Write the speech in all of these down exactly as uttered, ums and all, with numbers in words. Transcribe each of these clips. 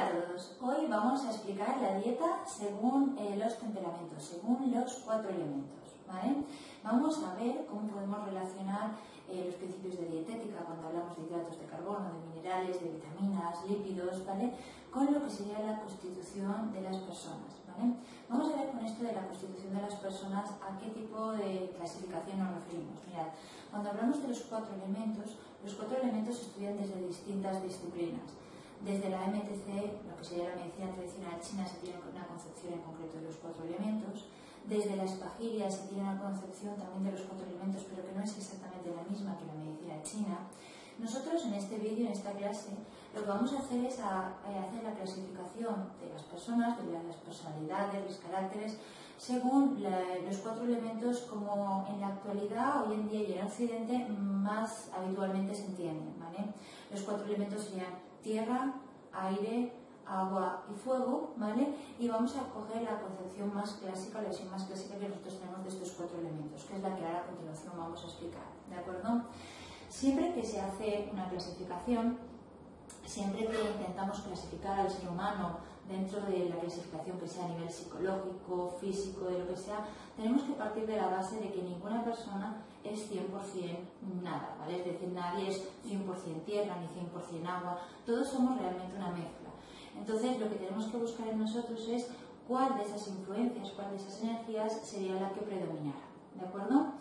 Hola a todos, hoy vamos a explicar la dieta según eh, los temperamentos, según los cuatro elementos, ¿vale? Vamos a ver cómo podemos relacionar eh, los principios de dietética cuando hablamos de hidratos de carbono, de minerales, de vitaminas, lípidos, ¿vale? Con lo que sería la constitución de las personas, ¿vale? Vamos a ver con esto de la constitución de las personas a qué tipo de clasificación nos referimos. Mirad, cuando hablamos de los cuatro elementos, los cuatro elementos se estudian desde distintas disciplinas. Desde la M T C, lo que sería la medicina tradicional china, se tiene una concepción en concreto de los cuatro elementos. Desde la espagiria se tiene una concepción también de los cuatro elementos, pero que no es exactamente la misma que la medicina china. Nosotros en este vídeo, en esta clase, lo que vamos a hacer es a, a hacer la clasificación de las personas, de las personalidades, los caracteres, según la, los cuatro elementos como en la actualidad, hoy en día y en Occidente, más habitualmente se entienden, ¿vale? Los cuatro elementos serían tierra, aire, agua y fuego, ¿vale? Y vamos a coger la concepción más clásica, la versión más clásica que nosotros tenemos de estos cuatro elementos, que es la que ahora a continuación vamos a explicar, ¿de acuerdo? Siempre que se hace una clasificación, siempre que intentamos clasificar al ser humano dentro de la clasificación que sea a nivel psicológico, físico, de lo que sea, tenemos que partir de la base de que ninguna persona es cien por cien nada, ¿vale? Es decir, nadie es cien por cien tierra ni cien por cien agua, todos somos realmente una mezcla. Entonces, lo que tenemos que buscar en nosotros es cuál de esas influencias, cuál de esas energías sería la que predominara, ¿de acuerdo?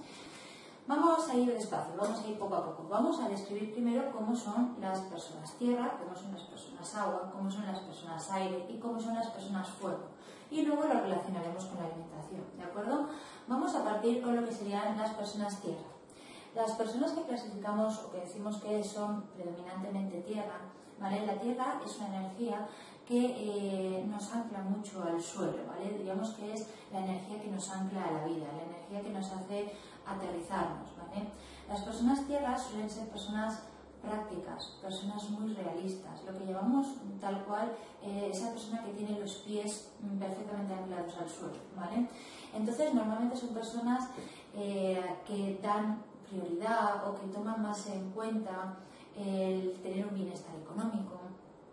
Vamos a ir despacio, vamos a ir poco a poco. Vamos a describir primero cómo son las personas tierra, cómo son las personas agua, cómo son las personas aire y cómo son las personas fuego. Y luego lo relacionaremos con la alimentación, ¿de acuerdo? Vamos a partir con lo que serían las personas tierra. Las personas que clasificamos o que decimos que son predominantemente tierra, ¿vale? La tierra es una energía que eh, nos ancla mucho al suelo, ¿vale? Diríamos que es la energía que nos ancla a la vida, la energía que nos hace aterrizarnos, ¿vale? Las personas tierra suelen ser personas prácticas, personas muy realistas, lo que llamamos tal cual eh, esa persona que tiene los pies perfectamente anclados al suelo, ¿vale? Entonces normalmente son personas eh, que dan prioridad o que toman más en cuenta el tener un bienestar económico,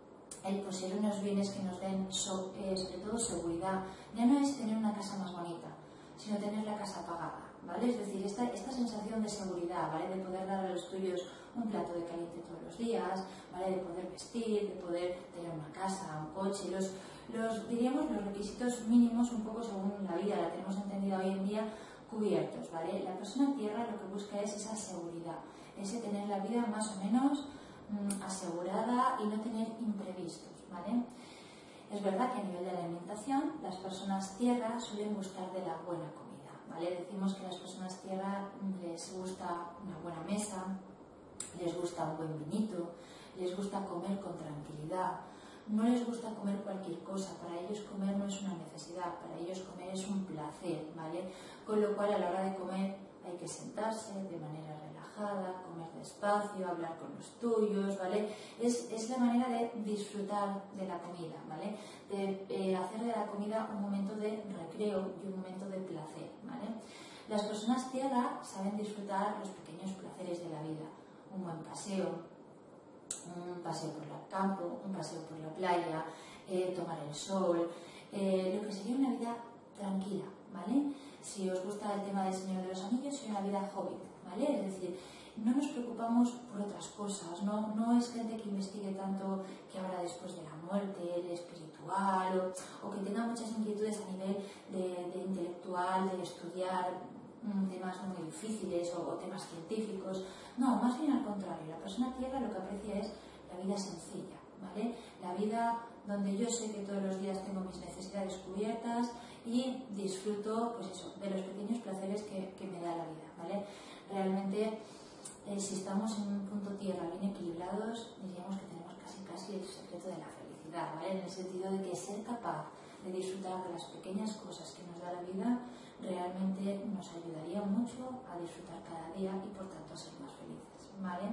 el poseer unos bienes que nos den so, eh, sobre todo seguridad. Ya no es tener una casa más bonita, sino tener la casa pagada, ¿vale? Es decir, esta, esta sensación de seguridad, ¿vale? De poder dar a los tuyos un plato de caliente todos los días, ¿vale? De poder vestir, de poder tener una casa, un coche, los, los, diríamos los requisitos mínimos un poco según la vida, la tenemos entendida hoy en día, cubiertos, ¿vale? La persona tierra lo que busca es esa seguridad, ese tener la vida más o menos mmm, asegurada y no tener imprevistos, ¿vale? Es verdad que a nivel de la alimentación, las personas tierra suelen gustar de la buena comida, ¿vale? Decimos que a las personas tierra les gusta una buena mesa, les gusta un buen vinito, les gusta comer con tranquilidad, no les gusta comer cualquier cosa, para ellos comer no es una necesidad, para ellos comer es un placer, ¿vale? Con lo cual a la hora de comer hay que sentarse de manera relajada, comer despacio, hablar con los tuyos, ¿vale? Es, es la manera de disfrutar de la comida, ¿vale? De eh, hacer de la comida un momento de recreo y un momento de placer, ¿vale? Las personas tierra saben disfrutar los pequeños placeres de la vida, un buen paseo, un paseo por el campo, un paseo por la playa, eh, tomar el sol, eh, lo que sería una vida tranquila, ¿vale? Si os gusta el tema del Señor de los Anillos, sería una vida hobbit, ¿vale? Es decir, no nos preocupamos por otras cosas, no, no es gente que investigue tanto que habrá después de la muerte, el espiritual, o, o que tenga muchas inquietudes a nivel de, de intelectual, de estudiar mm, temas muy difíciles o, o temas científicos. No, más bien al contrario, la persona tierra lo que aprecia es la vida sencilla, ¿vale? La vida donde yo sé que todos los días tengo mis necesidades cubiertas y disfruto, pues eso, de los pequeños placeres que, que me da la vida, ¿vale? Realmente, eh, si estamos en un punto tierra bien equilibrados, diríamos que tenemos casi casi el secreto de la felicidad, ¿vale? En el sentido de que ser capaz de disfrutar de las pequeñas cosas que nos da la vida realmente nos ayudaría mucho a disfrutar cada día y por tanto a ser más felices, ¿vale?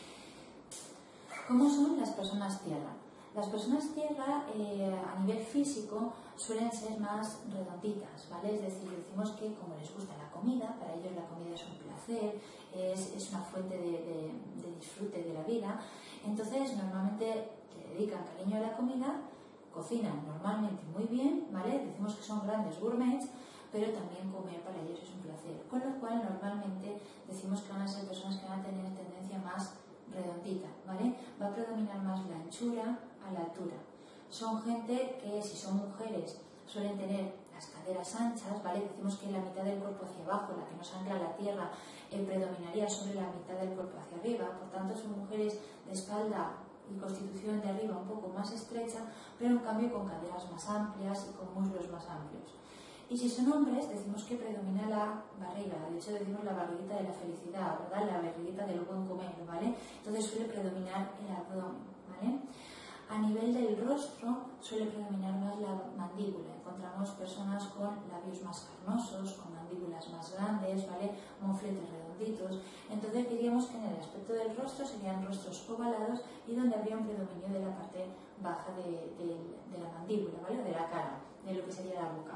¿Cómo son las personas tierra? Las personas tierra eh, a nivel físico suelen ser más redonditas, ¿vale? Es decir, decimos que como les gusta la comida, para ellos la comida es un placer, es, es una fuente de, de, de disfrute de la vida, entonces normalmente le dedican cariño a la comida cocinan normalmente muy bien, ¿vale? Decimos que son grandes gourmets, pero también comer para ellos es un placer. Con lo cual, normalmente decimos que van a ser personas que van a tener tendencia más redondita, ¿vale? Va a predominar más la anchura a la altura. Son gente que, si son mujeres, suelen tener las caderas anchas, ¿vale? Decimos que la mitad del cuerpo hacia abajo, la que nos ancla a la tierra, eh, predominaría sobre la mitad del cuerpo hacia arriba. Por tanto, son mujeres de espalda y constitución de arriba un poco más estrecha, pero en cambio con caderas más amplias y con muslos más amplios. Y si son hombres, decimos que predomina la barriga, de hecho decimos la barriguita de la felicidad, ¿verdad? La barriguita del buen comer, ¿vale? Entonces suele predominar el abdomen, ¿vale? A nivel del rostro suele predominar más la mandíbula. Encontramos personas con labios más carnosos, con mandíbulas más grandes, ¿vale? Mofletes redonditos. Entonces diríamos que en el aspecto del rostro serían rostros ovalados y donde habría un predominio de la parte baja de, de, de la mandíbula, ¿vale? De la cara, de lo que sería la boca.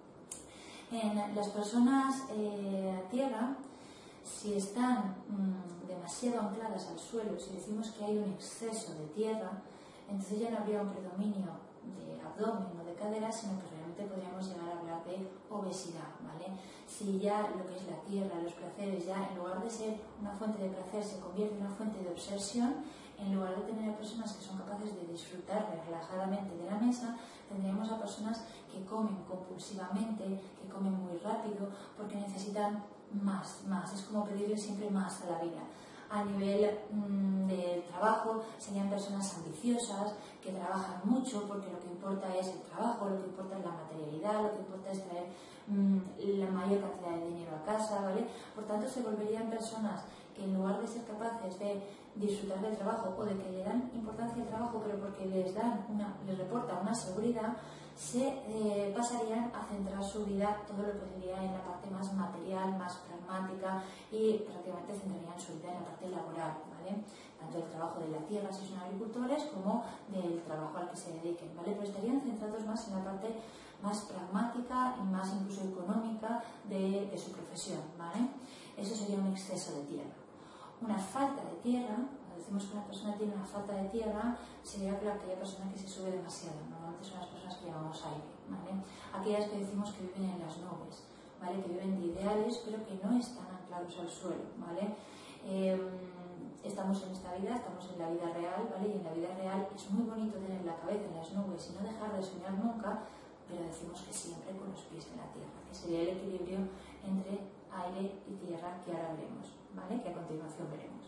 En las personas eh, a tierra, si están mmm, demasiado ancladas al suelo, si decimos que hay un exceso de tierra, entonces ya no habría un predominio de abdomen o de cadera, sino que realmente podríamos llegar a hablar de obesidad, ¿vale? Si ya lo que es la tierra, los placeres, ya en lugar de ser una fuente de placer se convierte en una fuente de obsesión, en lugar de tener a personas que son capaces de disfrutar relajadamente de la mesa, tendríamos a personas que comen compulsivamente, que comen muy rápido, porque necesitan más, más. Es como pedirle siempre más a la vida. A nivel mmm, de trabajo, serían personas ambiciosas, que trabajan mucho, porque lo que importa es el trabajo, lo que importa es la materialidad, lo que importa es traer mmm, la mayor cantidad de dinero a casa, ¿vale? Por tanto, se volverían personas que en lugar de ser capaces de disfrutar del trabajo o de que le dan importancia al trabajo, pero porque les dan una, les reporta una seguridad, se eh, pasarían a centrar su vida, todo lo que sería en la parte más material, más pragmática, y prácticamente centrarían su vida en la parte laboral, ¿vale? Tanto del trabajo de la tierra si son agricultores como del trabajo al que se dediquen, ¿vale? Pero estarían centrados más en la parte más pragmática y más incluso económica de, de su profesión, ¿vale? Eso sería un exceso de tierra. Una falta de tierra, cuando decimos que una persona tiene una falta de tierra, sería que aquella persona que se sube demasiado. Normalmente son las personas que llamamos aire, ¿vale? Aquellas que decimos que viven en las nubes, ¿vale? Que viven de ideales, pero que no están anclados al suelo, ¿vale? Eh, estamos en esta vida, estamos en la vida real, ¿vale? Y en la vida real es muy bonito tener la cabeza en las nubes y no dejar de soñar nunca, pero decimos que siempre con los pies en la tierra, que sería el equilibrio entre aire y tierra que ahora veremos, ¿vale? Que a continuación veremos.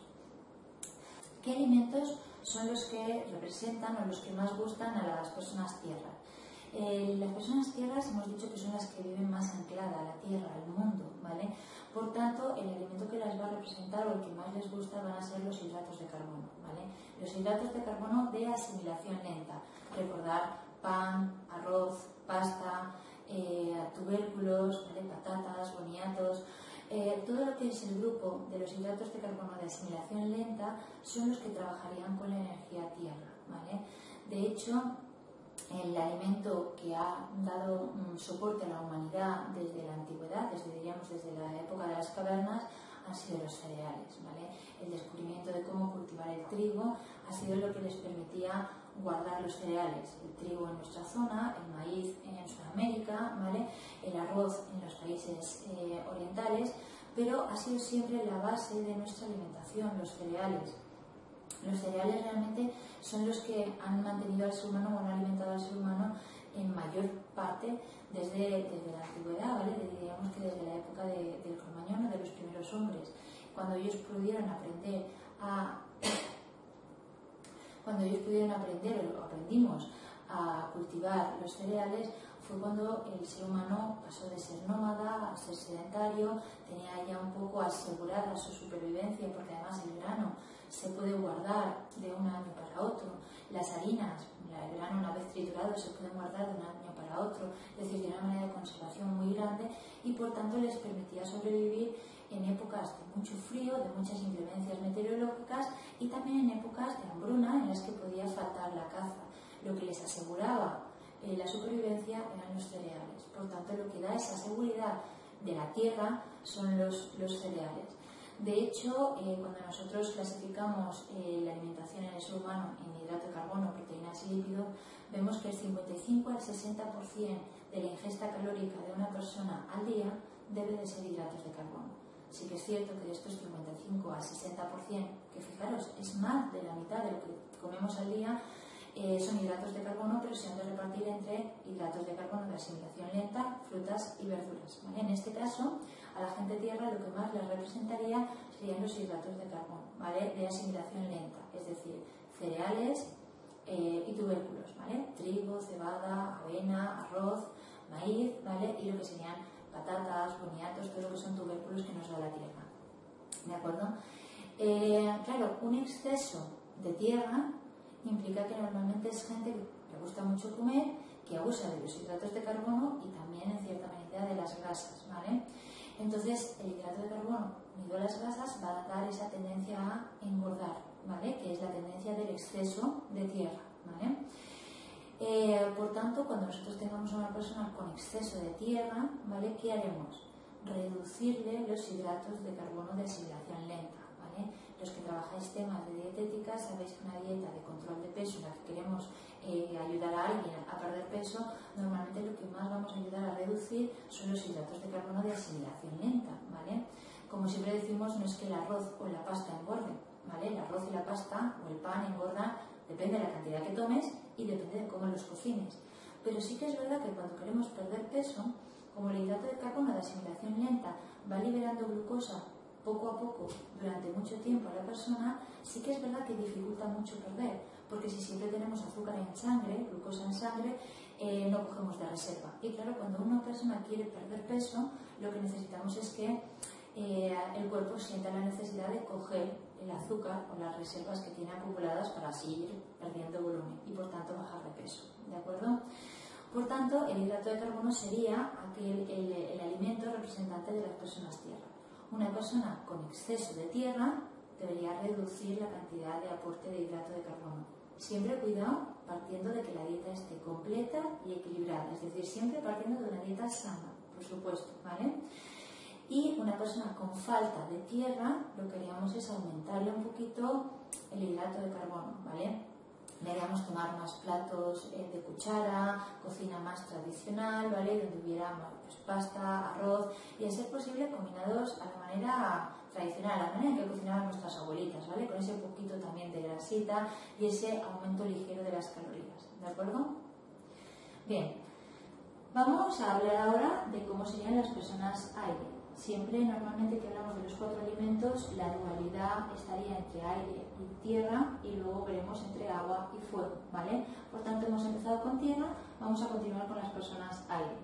¿Qué alimentos son los que representan o los que más gustan a las personas tierra? Eh, las personas tierras hemos dicho que son las que viven más ancladas a la tierra, al mundo, ¿vale? Por tanto, el alimento que las va a representar o el que más les gusta van a ser los hidratos de carbono, ¿vale? Los hidratos de carbono de asimilación lenta. Recordar pan, arroz, pasta, eh, tubérculos, ¿vale? Patatas, boniatos. Eh, todo lo que es el grupo de los hidratos de carbono de asimilación lenta son los que trabajarían con la energía tierra, ¿vale? De hecho, el alimento que ha dado um, soporte a la humanidad desde la antigüedad, desde, diríamos desde la época de las cavernas, han sido los cereales, ¿vale? El descubrimiento de cómo cultivar el trigo ha sido lo que les permitía guardar los cereales, el trigo en nuestra zona, el maíz en Sudamérica, ¿vale? El arroz en los países eh, orientales, pero ha sido siempre la base de nuestra alimentación, los cereales. Los cereales realmente son los que han mantenido al ser humano o han alimentado al ser humano en mayor parte desde, desde la antigüedad, ¿vale? Diríamos que desde la época de, del Cromañón o de los primeros hombres, cuando ellos pudieron aprender a cuando ellos pudieron aprender o aprendimos a cultivar los cereales, fue cuando el ser humano pasó de ser nómada a ser sedentario, tenía ya un poco asegurada su supervivencia, porque además el grano se puede guardar de un año para otro, las harinas, el grano una vez triturado se puede guardar de un año para otro, es decir, de una manera de conservación muy grande, y por tanto les permitía sobrevivir en épocas de mucho frío, de muchas inclemencias meteorológicas y también en épocas de hambruna en las que podía faltar la caza. Lo que les aseguraba eh, la supervivencia eran los cereales. Por tanto, lo que da esa seguridad de la tierra son los, los cereales. De hecho, eh, cuando nosotros clasificamos eh, la alimentación en el ser humano en hidrato de carbono, proteínas y lípidos, vemos que el cincuenta y cinco al sesenta por ciento de la ingesta calórica de una persona al día debe de ser hidratos de carbono. Sí que es cierto que de estos cincuenta y cinco al sesenta por ciento, que fijaros, es más de la mitad de lo que comemos al día, eh, son hidratos de carbono, pero se han de repartir entre hidratos de carbono de asimilación lenta, frutas y verduras, ¿vale? En este caso, a la gente tierra lo que más les representaría serían los hidratos de carbono, ¿vale? De asimilación lenta, es decir, cereales eh, y tubérculos, ¿vale? Trigo, cebada, avena, arroz, maíz, ¿vale? Y lo que serían patatas, boniatos, todo lo que son tubérculos que nos da la tierra, ¿de acuerdo? Eh, claro, un exceso de tierra implica que normalmente es gente que le gusta mucho comer, que abusa de los hidratos de carbono y también en cierta medida de las grasas, ¿vale? Entonces, el hidrato de carbono unido a las grasas va a dar esa tendencia a engordar, ¿vale? Que es la tendencia del exceso de tierra, ¿vale? Eh, por tanto, cuando nosotros tengamos a una persona con exceso de tierra, ¿vale? ¿Qué haremos? Reducirle los hidratos de carbono de asimilación lenta, ¿vale? Los que trabajáis temas de dietética sabéis que una dieta de control de peso en la que queremos eh, ayudar a alguien a perder peso, normalmente lo que más vamos a ayudar a reducir son los hidratos de carbono de asimilación lenta, ¿vale? Como siempre decimos, no es que el arroz o la pasta engorden, ¿vale? El arroz y la pasta o el pan engordan, depende de la cantidad que tomes y depende de cómo los cocines. Pero sí que es verdad que cuando queremos perder peso, como el hidrato de carbono de asimilación lenta va liberando glucosa poco a poco durante mucho tiempo a la persona, sí que es verdad que dificulta mucho perder, porque si siempre tenemos azúcar en sangre, glucosa en sangre, eh, no cogemos de reserva. Y claro, cuando una persona quiere perder peso, lo que necesitamos es que eh, el cuerpo sienta la necesidad de coger el azúcar o las reservas que tiene acumuladas para seguir perdiendo volumen y por tanto bajar de peso, ¿de acuerdo? Por tanto, el hidrato de carbono sería aquel, el, el alimento representante de las personas tierra. Una persona con exceso de tierra debería reducir la cantidad de aporte de hidrato de carbono. Siempre cuidado partiendo de que la dieta esté completa y equilibrada, es decir, siempre partiendo de una dieta sana, por supuesto, ¿vale? Y una persona con falta de tierra, lo que haríamos es aumentarle un poquito el hidrato de carbono, ¿vale? Le haríamos tomar más platos eh, de cuchara, cocina más tradicional, ¿vale? Donde hubiera pues, pasta, arroz y a ser posible combinados a la manera tradicional, a la manera en que cocinaban nuestras abuelitas, ¿vale? Con ese poquito también de grasita y ese aumento ligero de las calorías, ¿de acuerdo? Bien, vamos a hablar ahora de cómo serían las personas aire. Siempre, normalmente que hablamos de los cuatro alimentos, la dualidad estaría entre aire y tierra y luego veremos entre agua y fuego, ¿vale? Por tanto, hemos empezado con tierra, vamos a continuar con las personas aire.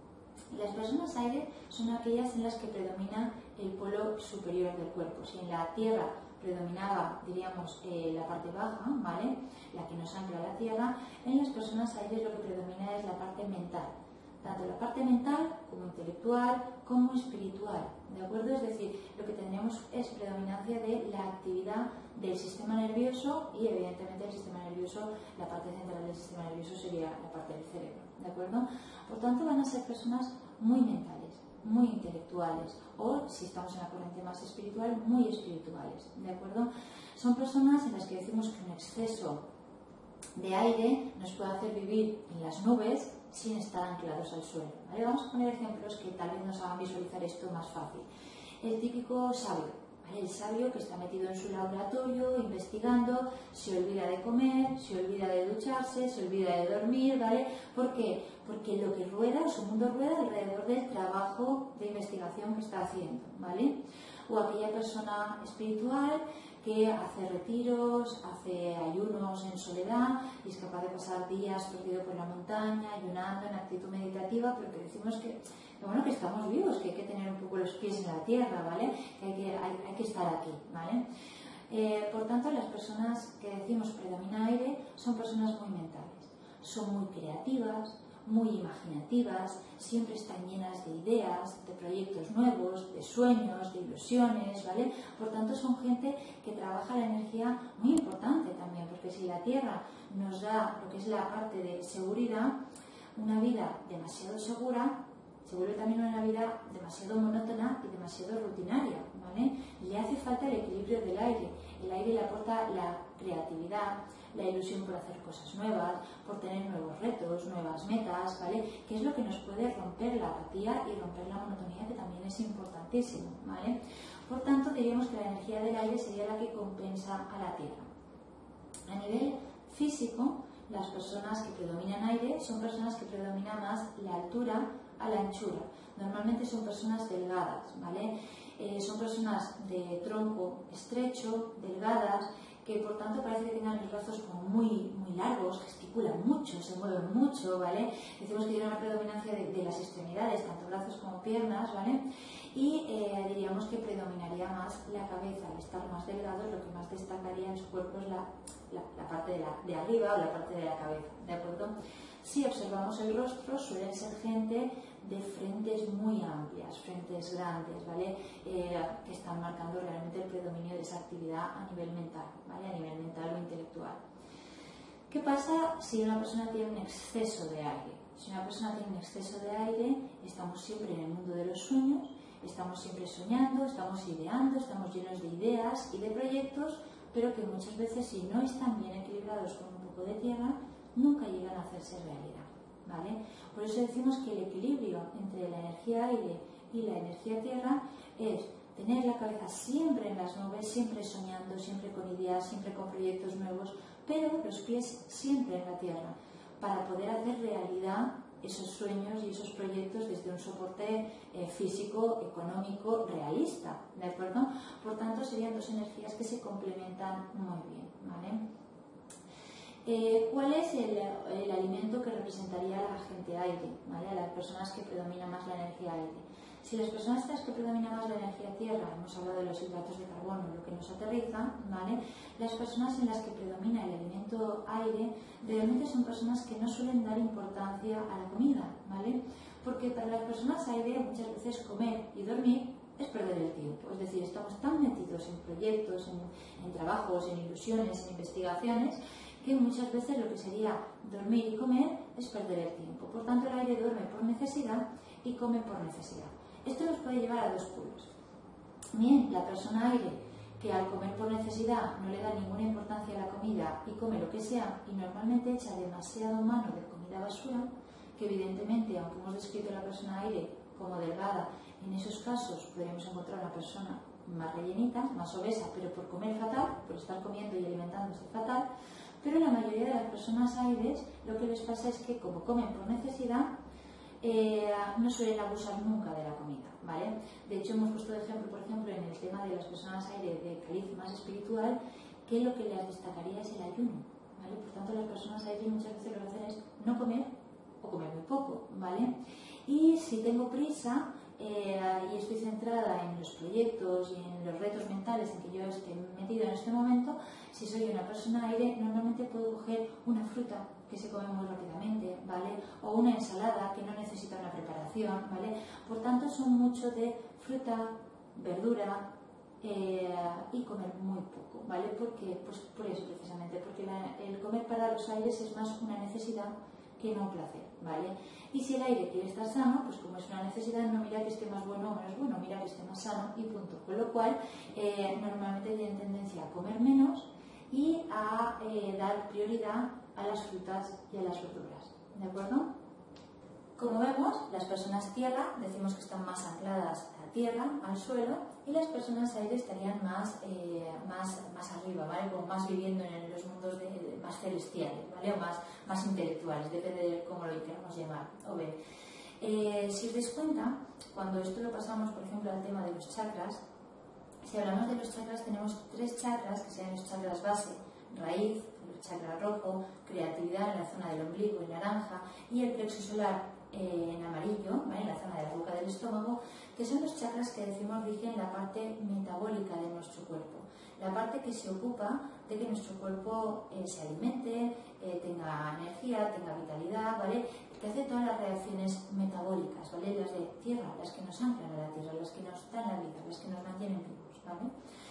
Y las personas aire son aquellas en las que predomina el polo superior del cuerpo. Si en la tierra predominaba, diríamos, eh, la parte baja, ¿vale? La que nos ancla a la tierra, en las personas aire lo que predomina es la parte mental. Tanto la parte mental como intelectual como espiritual, ¿de acuerdo? Es decir, lo que tendríamos es predominancia de la actividad del sistema nervioso y evidentemente el sistema nervioso, la parte central del sistema nervioso sería la parte del cerebro, ¿de acuerdo? Por tanto, van a ser personas muy mentales, muy intelectuales o, si estamos en la corriente más espiritual, muy espirituales, ¿de acuerdo? Son personas en las que decimos que un exceso de aire nos puede hacer vivir en las nubes sin estar anclados al suelo, ¿vale? Vamos a poner ejemplos que tal vez nos hagan visualizar esto más fácil. El típico sabio, ¿vale? El sabio que está metido en su laboratorio investigando, se olvida de comer, se olvida de ducharse, se olvida de dormir, ¿vale? ¿Por qué? Porque lo que rueda, su mundo rueda alrededor del trabajo de investigación que está haciendo, ¿vale? O aquella persona espiritual que hace retiros, hace ayunos en soledad y es capaz de pasar días perdido por la montaña, ayunando en actitud meditativa, pero que decimos que, que, bueno, que estamos vivos, que hay que tener un poco los pies en la tierra, ¿vale? Que hay que, hay, hay que estar aquí, ¿vale? Eh, por tanto, las personas que decimos predomina aire son personas muy mentales, son muy creativas, muy imaginativas, siempre están llenas de ideas, de proyectos nuevos, de sueños, de ilusiones, ¿vale? Por tanto, son gente que trabaja la energía muy importante también, porque si la Tierra nos da lo que es la parte de seguridad, una vida demasiado segura se vuelve también una vida demasiado monótona y demasiado rutinaria, ¿vale? Le hace falta el equilibrio del aire. El aire le aporta la creatividad, la ilusión por hacer cosas nuevas, por tener nuevos retos, nuevas metas, ¿vale? Que es lo que nos puede romper la apatía y romper la monotonía, que también es importantísimo, ¿vale? Por tanto, diríamos que la energía del aire sería la que compensa a la Tierra. A nivel físico, las personas que predominan aire son personas que predominan más la altura a la anchura. Normalmente son personas delgadas, ¿vale? Eh, son personas de tronco estrecho, delgadas, que por tanto parece que tengan los brazos como muy, muy largos, gesticulan mucho, se mueven mucho, ¿vale? Decimos que tienen una predominancia de, de las extremidades, tanto brazos como piernas, ¿vale? Y eh, diríamos que predominaría más la cabeza. Al estar más delgados, lo que más destacaría en su cuerpo es la, la, la parte de, la, de arriba o la parte de la cabeza, ¿de acuerdo? Si observamos el rostro, suelen ser gente de frentes muy amplias, frentes grandes, ¿vale? Eh, que están marcando realmente el predominio de esa actividad a nivel mental, ¿vale? A nivel mental o intelectual. ¿Qué pasa si una persona tiene un exceso de aire? Si una persona tiene un exceso de aire, estamos siempre en el mundo de los sueños, estamos siempre soñando, estamos ideando, estamos llenos de ideas y de proyectos, pero que muchas veces, si no están bien equilibrados con un poco de tierra, nunca llegan a hacerse realidad, ¿vale? Por eso decimos que el equilibrio entre la energía aire y la energía tierra es tener la cabeza siempre en las nubes, siempre soñando, siempre con ideas, siempre con proyectos nuevos, pero los pies siempre en la tierra, para poder hacer realidad esos sueños y esos proyectos desde un soporte eh, físico, económico, realista, ¿de acuerdo? Por tanto, serían dos energías que se complementan muy bien, ¿vale? Eh, ¿Cuál es el, el alimento que representaría a la gente aire, ¿vale? A las personas que predominan más la energía aire? Si las personas estas que predominan más la energía tierra, hemos hablado de los hidratos de carbono, lo que nos aterriza, ¿vale? Las personas en las que predomina el alimento aire realmente son personas que no suelen dar importancia a la comida, ¿vale? Porque para las personas aire muchas veces comer y dormir es perder el tiempo, es decir, estamos tan metidos en proyectos, en, en trabajos, en ilusiones, en investigaciones, que muchas veces lo que sería dormir y comer es perder el tiempo. Por tanto, el aire duerme por necesidad y come por necesidad. Esto nos puede llevar a dos polos. Bien, la persona aire que al comer por necesidad no le da ninguna importancia a la comida y come lo que sea y normalmente echa demasiado mano de comida basura, que evidentemente, aunque hemos descrito a la persona aire como delgada, en esos casos podríamos encontrar una persona más rellenita, más obesa, pero por comer fatal, por estar comiendo y alimentándose fatal. Pero la mayoría de las personas aires lo que les pasa es que, como comen por necesidad, eh, no suelen abusar nunca de la comida, ¿vale? De hecho, hemos puesto de ejemplo, por ejemplo, en el tema de las personas aire de cariz más espiritual, que lo que les destacaría es el ayuno, ¿vale? Por tanto, las personas aire muchas veces lo que hacen es no comer o comer muy poco, ¿vale? Y si tengo prisa, Eh, y estoy centrada en los proyectos y en los retos mentales en que yo esté metido en este momento, si soy una persona aire, normalmente puedo coger una fruta que se come muy rápidamente, ¿vale? O una ensalada que no necesita una preparación, ¿vale? Por tanto, son mucho de fruta, verdura eh, y comer muy poco, ¿vale? Porque, pues por eso precisamente, porque la, el comer para los aires es más una necesidad que no un placer, ¿vale? Y si el aire quiere estar sano, pues como es una necesidad, no mira que esté más bueno o menos bueno, mira que esté más sano y punto. Con lo cual, eh, normalmente tienen tendencia a comer menos y a eh, dar prioridad a las frutas y a las verduras, ¿de acuerdo? Como vemos, las personas tierra decimos que están más ancladas a la tierra, al suelo, y las personas aire estarían más, eh, más, más arriba, ¿vale? Como más viviendo en los mundos de, de, más celestiales, ¿vale? O más, más intelectuales, depende de cómo lo queramos llamar o ver. Eh, si os dais cuenta, cuando esto lo pasamos, por ejemplo, al tema de los chakras, si hablamos de los chakras, tenemos tres chakras, que sean los chakras base, raíz, el chakra rojo, creatividad en la zona del ombligo, en naranja, y el plexo solar eh, en amarillo, ¿vale? En la zona de la boca del estómago, que son los chakras que decimos rigen la parte metabólica de nuestro cuerpo, la parte que se ocupa de que nuestro cuerpo eh, se alimente, eh, tenga energía, tenga vitalidad, ¿vale? Que hace todas las reacciones metabólicas, ¿vale? Las de tierra, las que nos anclan a la tierra, las que nos dan la vida, las que nos mantienen vivos, ¿vale?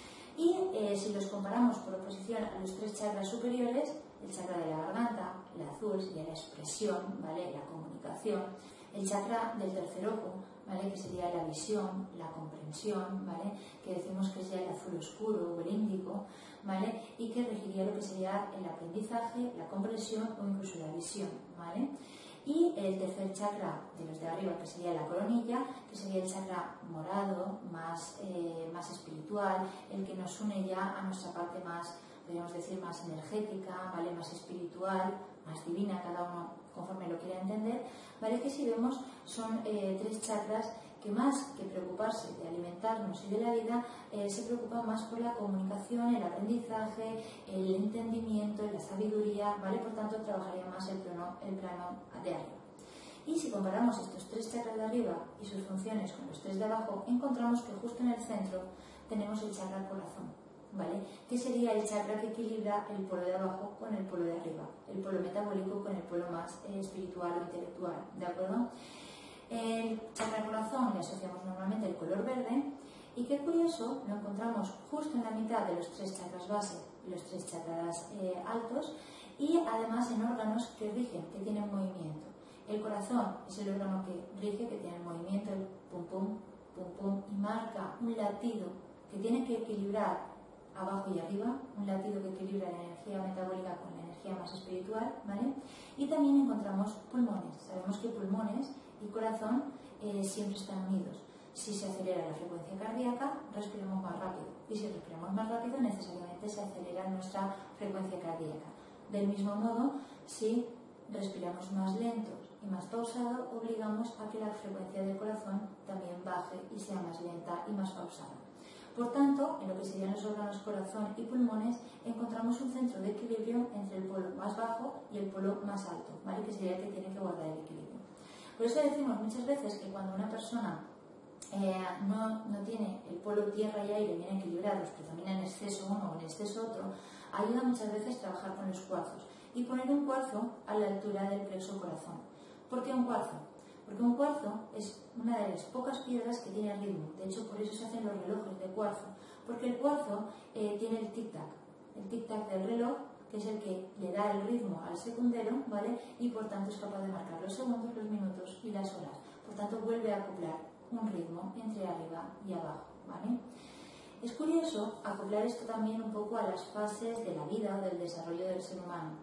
Y eh, si los comparamos por oposición a los tres chakras superiores, el chakra de la garganta, el azul, sería la expresión, ¿vale? La comunicación. El chakra del tercer ojo, ¿vale? Que sería la visión, la comprensión, ¿vale? Que decimos que es ya el azul oscuro o el índigo, ¿vale? Y que regiría lo que sería el aprendizaje, la comprensión o incluso la visión, ¿vale? Y el tercer chakra de los de arriba, que sería la coronilla, que sería el chakra morado, más, eh, más espiritual, el que nos une ya a nuestra parte más, podríamos decir, más energética, ¿vale? Más espiritual, más divina, cada uno conforme lo quiera entender, ¿vale? Que si vemos son eh, tres chakras que más que preocuparse de alimentarnos y de la vida, eh, se preocupan más por la comunicación, el aprendizaje, el entendimiento, la sabiduría, ¿vale? Por tanto, trabajaría más el plano, el plano de arriba. Y si comparamos estos tres chakras de arriba y sus funciones con los tres de abajo, encontramos que justo en el centro tenemos el chakra corazón, ¿vale? Que sería el chakra que equilibra el polo de abajo con el polo de arriba, el polo metabólico con el polo más eh, espiritual o intelectual, ¿de acuerdo? El chakra corazón le asociamos normalmente el color verde y qué curioso, lo encontramos justo en la mitad de los tres chakras base y los tres chakras eh, altos y además en órganos que rigen, que tienen movimiento. El corazón es el órgano que rige, que tiene el movimiento, el pum pum, pum pum y marca un latido que tiene que equilibrar abajo y arriba, un latido que equilibra la energía metabólica con la energía más espiritual, ¿vale? Y también encontramos pulmones. Sabemos que pulmones y corazón eh, siempre están unidos. Si se acelera la frecuencia cardíaca, respiramos más rápido. Y si respiramos más rápido, necesariamente se acelera nuestra frecuencia cardíaca. Del mismo modo, si respiramos más lentos y más pausado, obligamos a que la frecuencia del corazón también baje y sea más lenta y más pausada. Por tanto, en lo que serían los órganos corazón y pulmones, encontramos un centro de equilibrio entre el polo más bajo y el polo más alto, ¿vale? Que sería el que tiene que guardar el equilibrio. Por eso decimos muchas veces que cuando una persona eh, no, no tiene el polo tierra y aire bien equilibrados, predomina en exceso uno o en exceso otro, ayuda muchas veces a trabajar con los cuarzos y poner un cuarzo a la altura del plexo corazón. ¿Por qué un cuarzo? Porque un cuarzo es una de las pocas piedras que tiene ritmo. De hecho, por eso se hacen los relojes de cuarzo. Porque el cuarzo eh, tiene el tic-tac. El tic-tac del reloj, que es el que le da el ritmo al secundero, ¿vale? Y por tanto es capaz de marcar los segundos, los minutos y las horas. Por tanto, vuelve a acoplar un ritmo entre arriba y abajo, ¿vale? Es curioso acoplar esto también un poco a las fases de la vida o del desarrollo del ser humano.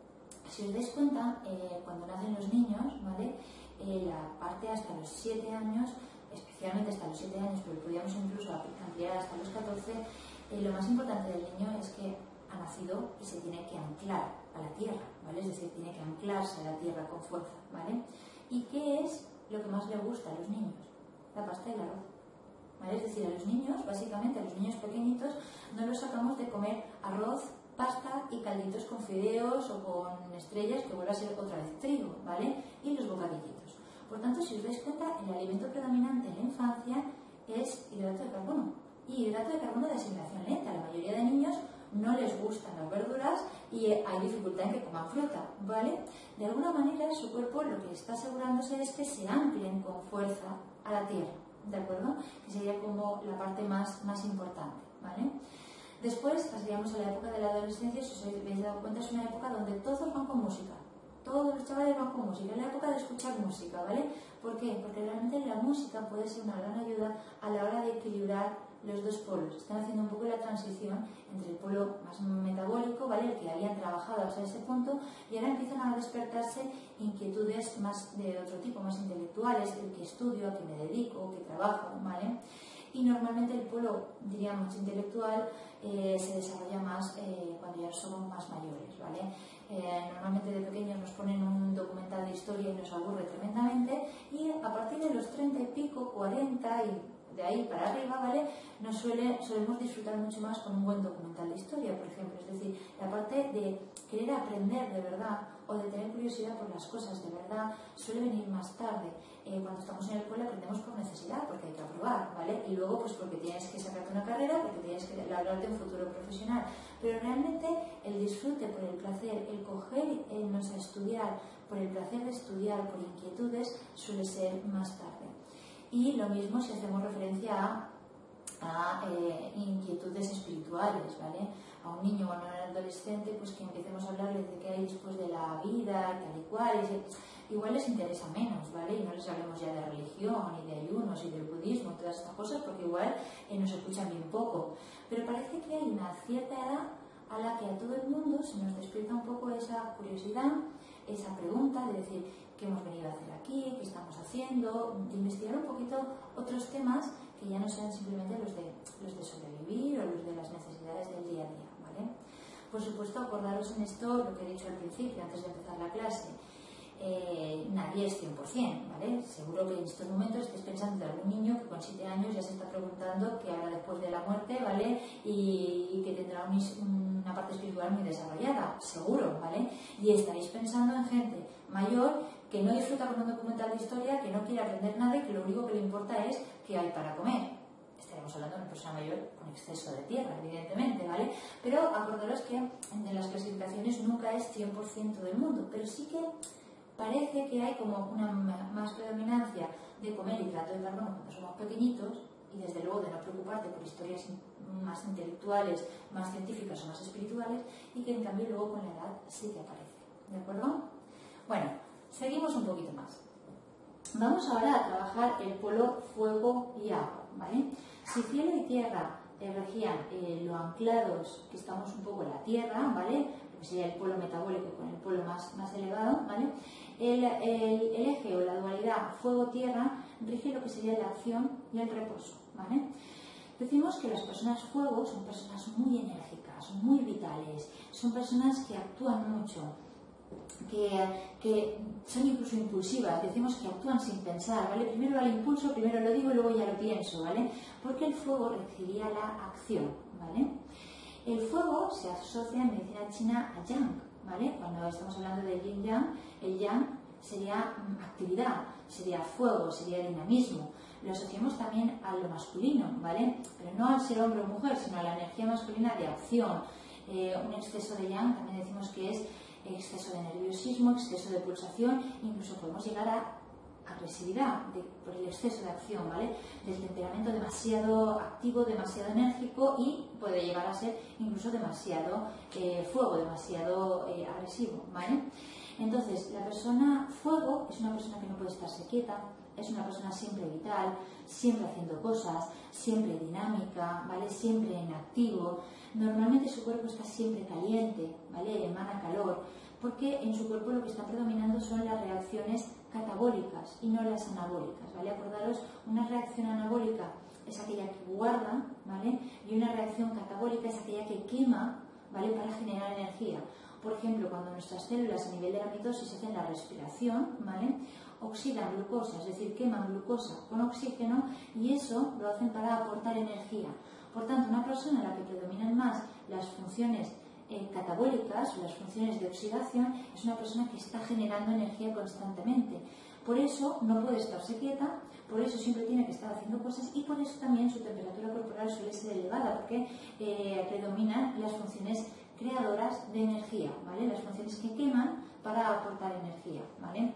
Si os dais cuenta, eh, cuando nacen los niños, ¿vale? Eh, la parte hasta los siete años, especialmente hasta los siete años, pero podríamos incluso ampliar hasta los catorce, eh, lo más importante del niño es que ha nacido y se tiene que anclar a la tierra, ¿vale? Es decir, tiene que anclarse a la tierra con fuerza, ¿vale? ¿Y qué es lo que más le gusta a los niños? La pasta y el arroz, ¿vale? Es decir, a los niños, básicamente a los niños pequeñitos, no los sacamos de comer arroz, pasta y calditos con fideos o con estrellas, que vuelve a ser otra vez trigo, ¿vale? Y los bocadillitos. Por tanto, si os dais cuenta, el alimento predominante en la infancia es hidrato de carbono. Y hidrato de carbono de asimilación lenta. La mayoría de niños no les gustan las verduras y hay dificultad en que coman fruta, ¿vale? De alguna manera, su cuerpo lo que está asegurándose es que se anclen con fuerza a la tierra, ¿de acuerdo? Que sería como la parte más, más importante, ¿vale? Después pasaríamos a la época de la adolescencia. Si os habéis dado cuenta, es una época donde todos van con música. Todos los chavales van con música. Es la época de escuchar música, ¿vale? ¿Por qué? Porque realmente la música puede ser una gran ayuda a la hora de equilibrar los dos polos. Están haciendo un poco la transición entre el polo más metabólico, ¿vale? El que habían trabajado hasta ese punto, y ahora empiezan a despertarse inquietudes más de otro tipo, más intelectuales, el que estudio, a que me dedico, que trabajo, ¿vale? Y normalmente el polo, diríamos, intelectual eh, se desarrolla más eh, cuando ya somos más mayores, ¿vale? Eh, normalmente de pequeños nos ponen un documental de historia y nos aburre tremendamente, y a partir de los treinta y pico, cuarenta y de ahí para arriba, ¿vale? Nos suele, solemos disfrutar mucho más con un buen documental de historia, por ejemplo. Es decir, la parte de querer aprender de verdad o de tener curiosidad por las cosas de verdad suele venir más tarde. Eh, cuando estamos en el cole aprendemos por necesidad, porque hay que aprobar, ¿vale? Y luego pues porque tienes que sacarte una carrera, porque tienes que labrarte un futuro profesional. Pero realmente el disfrute por el placer, el coger irnos a estudiar por el placer de estudiar, por inquietudes, suele ser más tarde. Y lo mismo si hacemos referencia a a eh, inquietudes espirituales, ¿vale? A un niño o a un adolescente, pues que empecemos a hablarles de qué hay después de la vida y tal y cual, y igual les interesa menos, ¿vale? Y no les hablemos ya de religión, y de ayunos, y del budismo, todas estas cosas, porque igual eh, nos escuchan bien poco. Pero parece que hay una cierta edad a la que a todo el mundo se nos despierta un poco esa curiosidad, esa pregunta de decir qué hemos venido a hacer aquí, qué estamos haciendo, de investigar un poquito otros temas que ya no sean simplemente los de, los de sobrevivir o los de las necesidades del día a día, ¿vale? Por supuesto, acordaros en esto lo que he dicho al principio, antes de empezar la clase. Eh, nadie es cien por cien, ¿vale? Seguro que en estos momentos estés pensando de algún niño que con siete años ya se está preguntando qué hará después de la muerte, ¿vale? Y, y que tendrá un, una parte espiritual muy desarrollada, seguro, ¿vale? Y estaréis pensando en gente mayor que no disfruta con un documental de historia, que no quiere aprender nada y que lo único que le importa es qué hay para comer. Estaremos hablando de una persona mayor con exceso de tierra, evidentemente, ¿vale? Pero acordaros que en las clasificaciones nunca es cien por ciento del mundo, pero sí que parece que hay como una más predominancia de comer hidrato de carbono cuando somos pequeñitos, y desde luego de no preocuparte por historias más intelectuales, más científicas o más espirituales, y que en cambio luego con la edad sí que aparece, ¿de acuerdo? Bueno, seguimos un poquito más. Vamos ahora a trabajar el polo fuego y agua, ¿vale? Si cielo y tierra eh, regían eh, lo anclados que estamos un poco en la tierra, ¿vale? Lo que sería el polo metabólico con el polo más, más elevado, ¿vale? El, el, el eje o la dualidad fuego-tierra rige lo que sería la acción y el reposo, ¿vale? Decimos que las personas fuego son personas muy enérgicas, muy vitales, son personas que actúan mucho, que, que son incluso impulsivas, decimos que actúan sin pensar, ¿vale? Primero al impulso, primero lo digo y luego ya lo pienso, ¿vale? Porque el fuego requeriría la acción, ¿vale? El fuego se asocia en medicina china a yang, ¿vale? Cuando estamos hablando del yin yang, el yang sería actividad, sería fuego, sería dinamismo. Lo asociamos también a lo masculino, ¿vale? Pero no al ser hombre o mujer, sino a la energía masculina de acción. Eh, un exceso de yang también decimos que es exceso de nerviosismo, exceso de pulsación, incluso podemos llegar a agresividad de, por el exceso de acción, ¿vale? Del temperamento demasiado activo, demasiado enérgico y puede llegar a ser incluso demasiado eh, fuego, demasiado eh, agresivo, ¿vale? Entonces, la persona fuego es una persona que no puede estarse quieta, es una persona siempre vital, siempre haciendo cosas, siempre dinámica, ¿vale? Siempre en activo. Normalmente su cuerpo está siempre caliente, ¿vale? Emana calor, porque en su cuerpo lo que está predominando son las reacciones catabólicas y no las anabólicas, ¿vale? Acordaros, una reacción anabólica es aquella que guarda, ¿vale? Y una reacción catabólica es aquella que quema, ¿vale? Para generar energía. Por ejemplo, cuando nuestras células a nivel de la mitosis hacen la respiración, ¿vale? Oxidan glucosa, es decir, queman glucosa con oxígeno y eso lo hacen para aportar energía. Por tanto, una persona en la que predominan más las funciones eh, catabólicas o las funciones de oxidación es una persona que está generando energía constantemente. Por eso no puede estarse quieta, por eso siempre tiene que estar haciendo cosas y por eso también su temperatura corporal suele ser elevada, porque eh, predominan las funciones creadoras de energía, ¿vale? Las funciones que queman para aportar energía, ¿vale?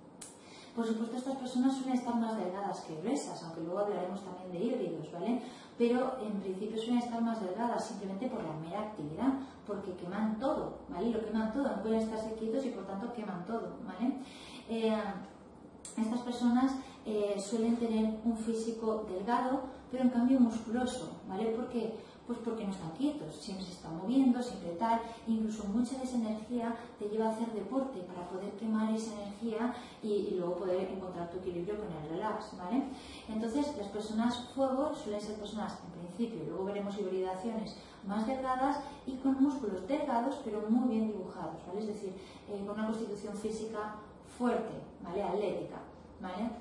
Por supuesto, estas personas suelen estar más delgadas que gruesas, aunque luego hablaremos también de híbridos, ¿vale? Pero en principio suelen estar más delgadas simplemente por la mera actividad, porque queman todo, ¿vale? Lo queman todo, no pueden estarse quietos y por tanto queman todo, ¿vale? Eh, estas personas eh, suelen tener un físico delgado, pero en cambio musculoso, ¿vale? ¿Por qué? Pues porque no están quietos, siempre se están moviendo, siempre tal, incluso mucha de esa energía te lleva a hacer deporte para poder quemar esa energía y, y luego poder encontrar tu equilibrio con el relax, ¿vale? Entonces, las personas fuego suelen ser personas, en principio, luego veremos hibridaciones más delgadas y con músculos delgados, pero muy bien dibujados, ¿vale? Es decir, eh, con una constitución física fuerte, ¿vale? Atlética, ¿vale?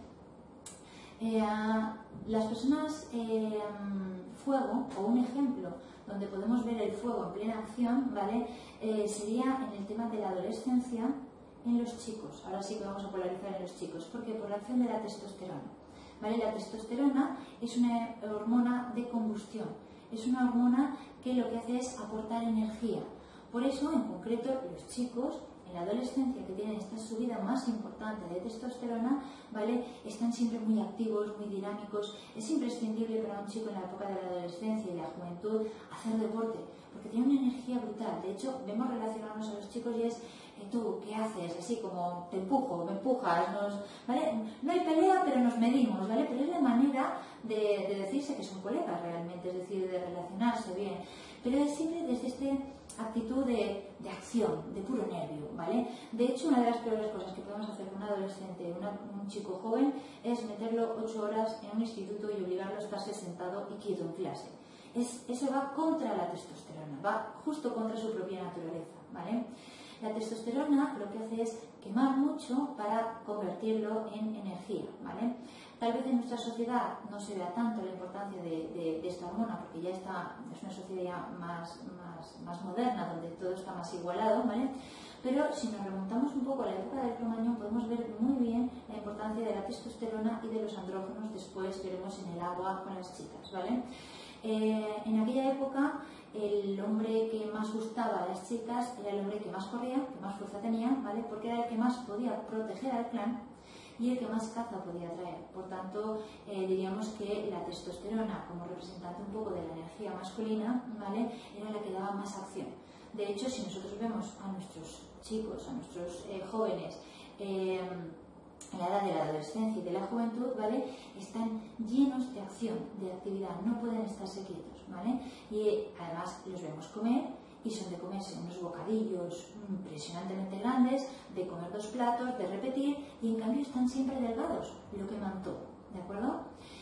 Eh, las personas eh, fuego, o un ejemplo donde podemos ver el fuego en plena acción, ¿vale? Eh, sería en el tema de la adolescencia en los chicos. Ahora sí que vamos a polarizar en los chicos, porque por la acción de la testosterona, ¿vale? La testosterona es una hormona de combustión, es una hormona que lo que hace es aportar energía. Por eso, en concreto, los chicos en la adolescencia, que tienen esta subida más importante de testosterona, ¿vale? Están siempre muy activos, muy dinámicos. Es imprescindible para un chico en la época de la adolescencia y la juventud hacer deporte, porque tiene una energía brutal. De hecho, vemos relacionarnos a los chicos y es, eh, tú, ¿qué haces? Así como, te empujo, me empujas, nos, ¿vale? No hay pelea, pero nos medimos, ¿vale? Pero es la manera de, de decirse que son colegas realmente, es decir, de relacionarse bien. Pero es siempre desde esta actitud de, de acción, de puro nervio, ¿vale? De hecho, una de las peores cosas que podemos hacer con un adolescente, una, un chico joven, es meterlo ocho horas en un instituto y obligarlo a estarse sentado y quieto en clase. Es, eso va contra la testosterona, va justo contra su propia naturaleza, ¿vale? La testosterona lo que hace es quemar mucho para convertirlo en energía, ¿vale? Tal vez en nuestra sociedad no se vea tanto la importancia de, de, de esta hormona, porque ya está, es una sociedad ya más, más, más moderna, donde todo está más igualado, ¿vale? Pero si nos remontamos un poco a la época del Cromañón, podemos ver muy bien la importancia de la testosterona y de los andrógenos, después veremos en el agua con las chicas, ¿vale? Eh, en aquella época, el hombre que más gustaba a las chicas era el hombre que más corría, que más fuerza tenía, ¿vale? Porque era el que más podía proteger al clan y el que más caza podía traer. Por tanto, eh, diríamos que la testosterona, como representante un poco de la energía masculina, ¿vale? Era la que daba más acción. De hecho, si nosotros vemos a nuestros chicos, a nuestros eh, jóvenes, eh, en la edad de la adolescencia y de la juventud, ¿vale? Están llenos de acción, de actividad, no pueden estarse quietos, ¿vale? Y además los vemos comer y son de comerse unos bocadillos impresionantemente grandes, de comer dos platos, de repetir, y en cambio están siempre delgados, lo queman todo, ¿de acuerdo?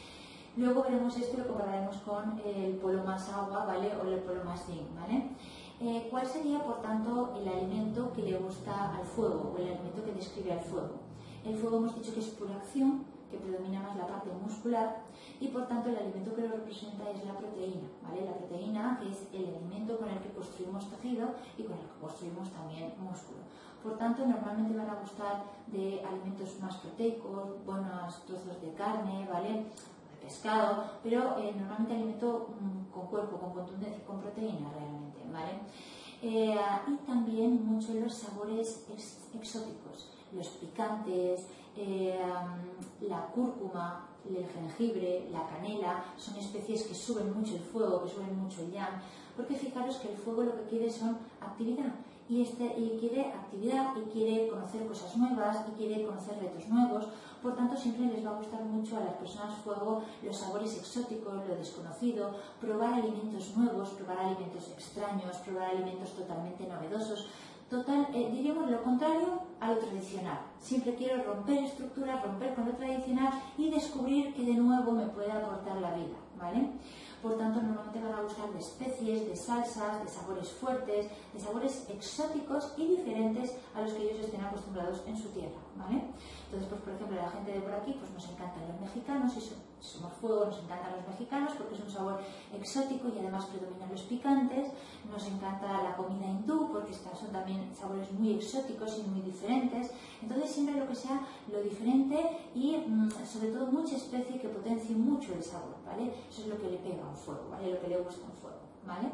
Luego veremos esto y lo compararemos con el polo más agua, ¿vale? O el polo más zinc, ¿vale? Eh, ¿Cuál sería, por tanto, el alimento que le gusta al fuego o el alimento que describe al fuego? El fuego hemos dicho que es pura acción, que predomina más la parte muscular y por tanto el alimento que lo representa es la proteína, ¿vale? La proteína, que es el alimento con el que construimos tejido y con el que construimos también músculo. Por tanto, normalmente van a gustar de alimentos más proteicos, buenos trozos de carne, ¿vale? De pescado, pero eh, normalmente alimento mmm, con cuerpo, con contundencia, con proteína realmente, ¿vale? Eh, y también mucho los sabores ex exóticos, los picantes, eh, la cúrcuma, el jengibre, la canela, son especies que suben mucho el fuego, que suben mucho el yang, porque fijaros que el fuego lo que quiere son actividad, y, este, y quiere actividad, y quiere conocer cosas nuevas, y quiere conocer retos nuevos. Por tanto, siempre les va a gustar mucho a las personas fuego los sabores exóticos, lo desconocido, probar alimentos nuevos, probar alimentos extraños, probar alimentos totalmente novedosos. Total, eh, diríamos lo contrario a lo tradicional. Siempre quiero romper estructuras, romper con lo tradicional y descubrir que de nuevo me puede aportar la vida, ¿vale? Por tanto, normalmente van a gustar de especies, de salsas, de sabores fuertes, de sabores exóticos y diferentes a los que ellos estén acostumbrados en su tierra, ¿vale? Entonces, pues por ejemplo, la gente de por aquí, pues nos encantan los mexicanos, y si somos fuego, nos encantan los mexicanos porque es un sabor exótico y además predominan los picantes. Nos encanta la comida hindú porque son también sabores muy exóticos y muy diferentes. Entonces, siempre lo que sea lo diferente y mmm, sobre todo mucha especie que potencie mucho el sabor, ¿vale? Eso es lo que le pega a un fuego, ¿vale? Lo que le gusta a un fuego, ¿vale?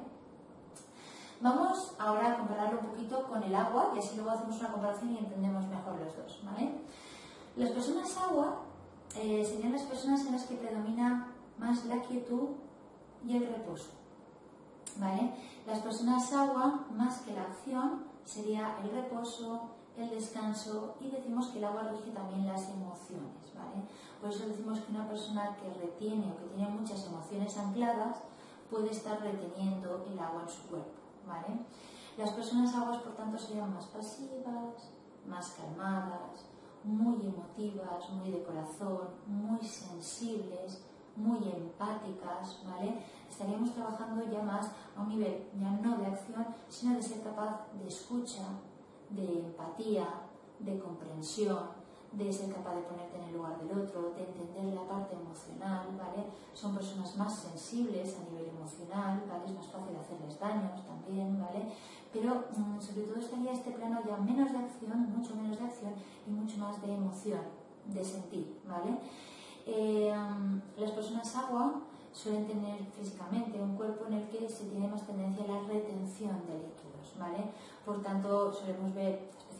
Vamos ahora a compararlo un poquito con el agua y así luego hacemos una comparación y entendemos mejor los dos, ¿vale? Las personas agua eh, serían las personas en las que predomina más la quietud y el reposo, ¿vale? Las personas agua, más que la acción, sería el reposo, el descanso, y decimos que el agua rige también las emociones, ¿vale? Por eso decimos que una persona que retiene o que tiene muchas emociones ancladas puede estar reteniendo el agua en su cuerpo, ¿vale? Las personas aguas, por tanto, serían más pasivas, más calmadas, muy emotivas, muy de corazón, muy sensibles, muy empáticas, ¿vale? Estaríamos trabajando ya más a un nivel ya no de acción, sino de ser capaz de escucha, de empatía, de comprensión, de ser capaz de ponerte en el lugar del otro, de entender la parte emocional, ¿vale? Son personas más sensibles a nivel emocional, ¿vale? Es más fácil hacerles daños también, ¿vale? Pero mmm, sobre todo estaría este plano ya menos de acción, mucho menos de acción y mucho más de emoción, de sentir, ¿vale? Eh, las personas agua suelen tener físicamente un cuerpo en el que se tiene más tendencia a la retención de líquidos, ¿vale? Por tanto, solemos ver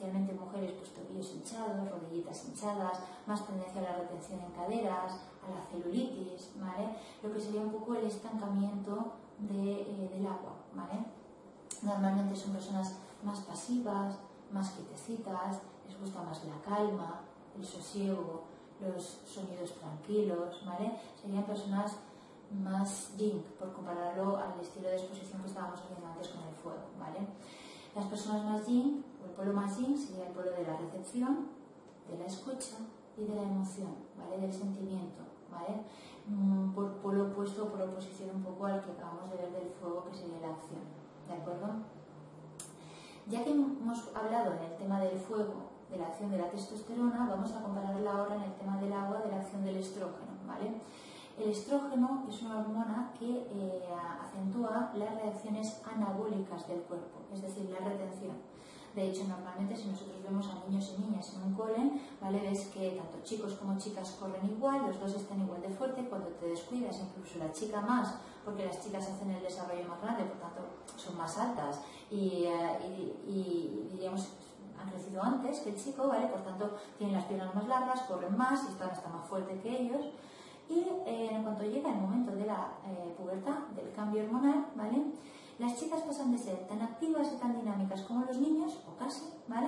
especialmente mujeres, pues tobillos hinchados, rodillitas hinchadas, más tendencia a la retención en caderas, a la celulitis, ¿vale? Lo que sería un poco el estancamiento de, eh, del agua, ¿vale? Normalmente son personas más pasivas, más quietecitas, les gusta más la calma, el sosiego, los sonidos tranquilos, ¿vale? Serían personas más yin, por compararlo al estilo de exposición que estábamos haciendo antes con el fuego, ¿vale? Las personas más yin, o el polo más yin, sería el polo de la recepción, de la escucha y de la emoción, ¿vale? Del sentimiento, ¿vale? Mm, por polo opuesto, por oposición un poco al que acabamos de ver del fuego, que sería la acción, ¿de acuerdo? Ya que hemos hablado en el tema del fuego, de la acción de la testosterona, vamos a compararla ahora en el tema del agua, de la acción del estrógeno, ¿vale? El estrógeno es una hormona que eh, acentúa las reacciones anabólicas del cuerpo, es decir, la retención. De hecho, normalmente si nosotros vemos a niños y niñas en un cole, ¿vale? Ves que tanto chicos como chicas corren igual, los dos están igual de fuerte, cuando te descuidas, incluso la chica más, porque las chicas hacen el desarrollo más grande, por tanto son más altas y, eh, y, y diríamos, han crecido antes que el chico, ¿vale? Por tanto tienen las piernas más largas, corren más y están hasta más fuertes que ellos. Y eh, en cuanto llega el momento de la eh, pubertad, del cambio hormonal, ¿vale? Las chicas pasan de ser tan activas y tan dinámicas como los niños, o casi, ¿vale?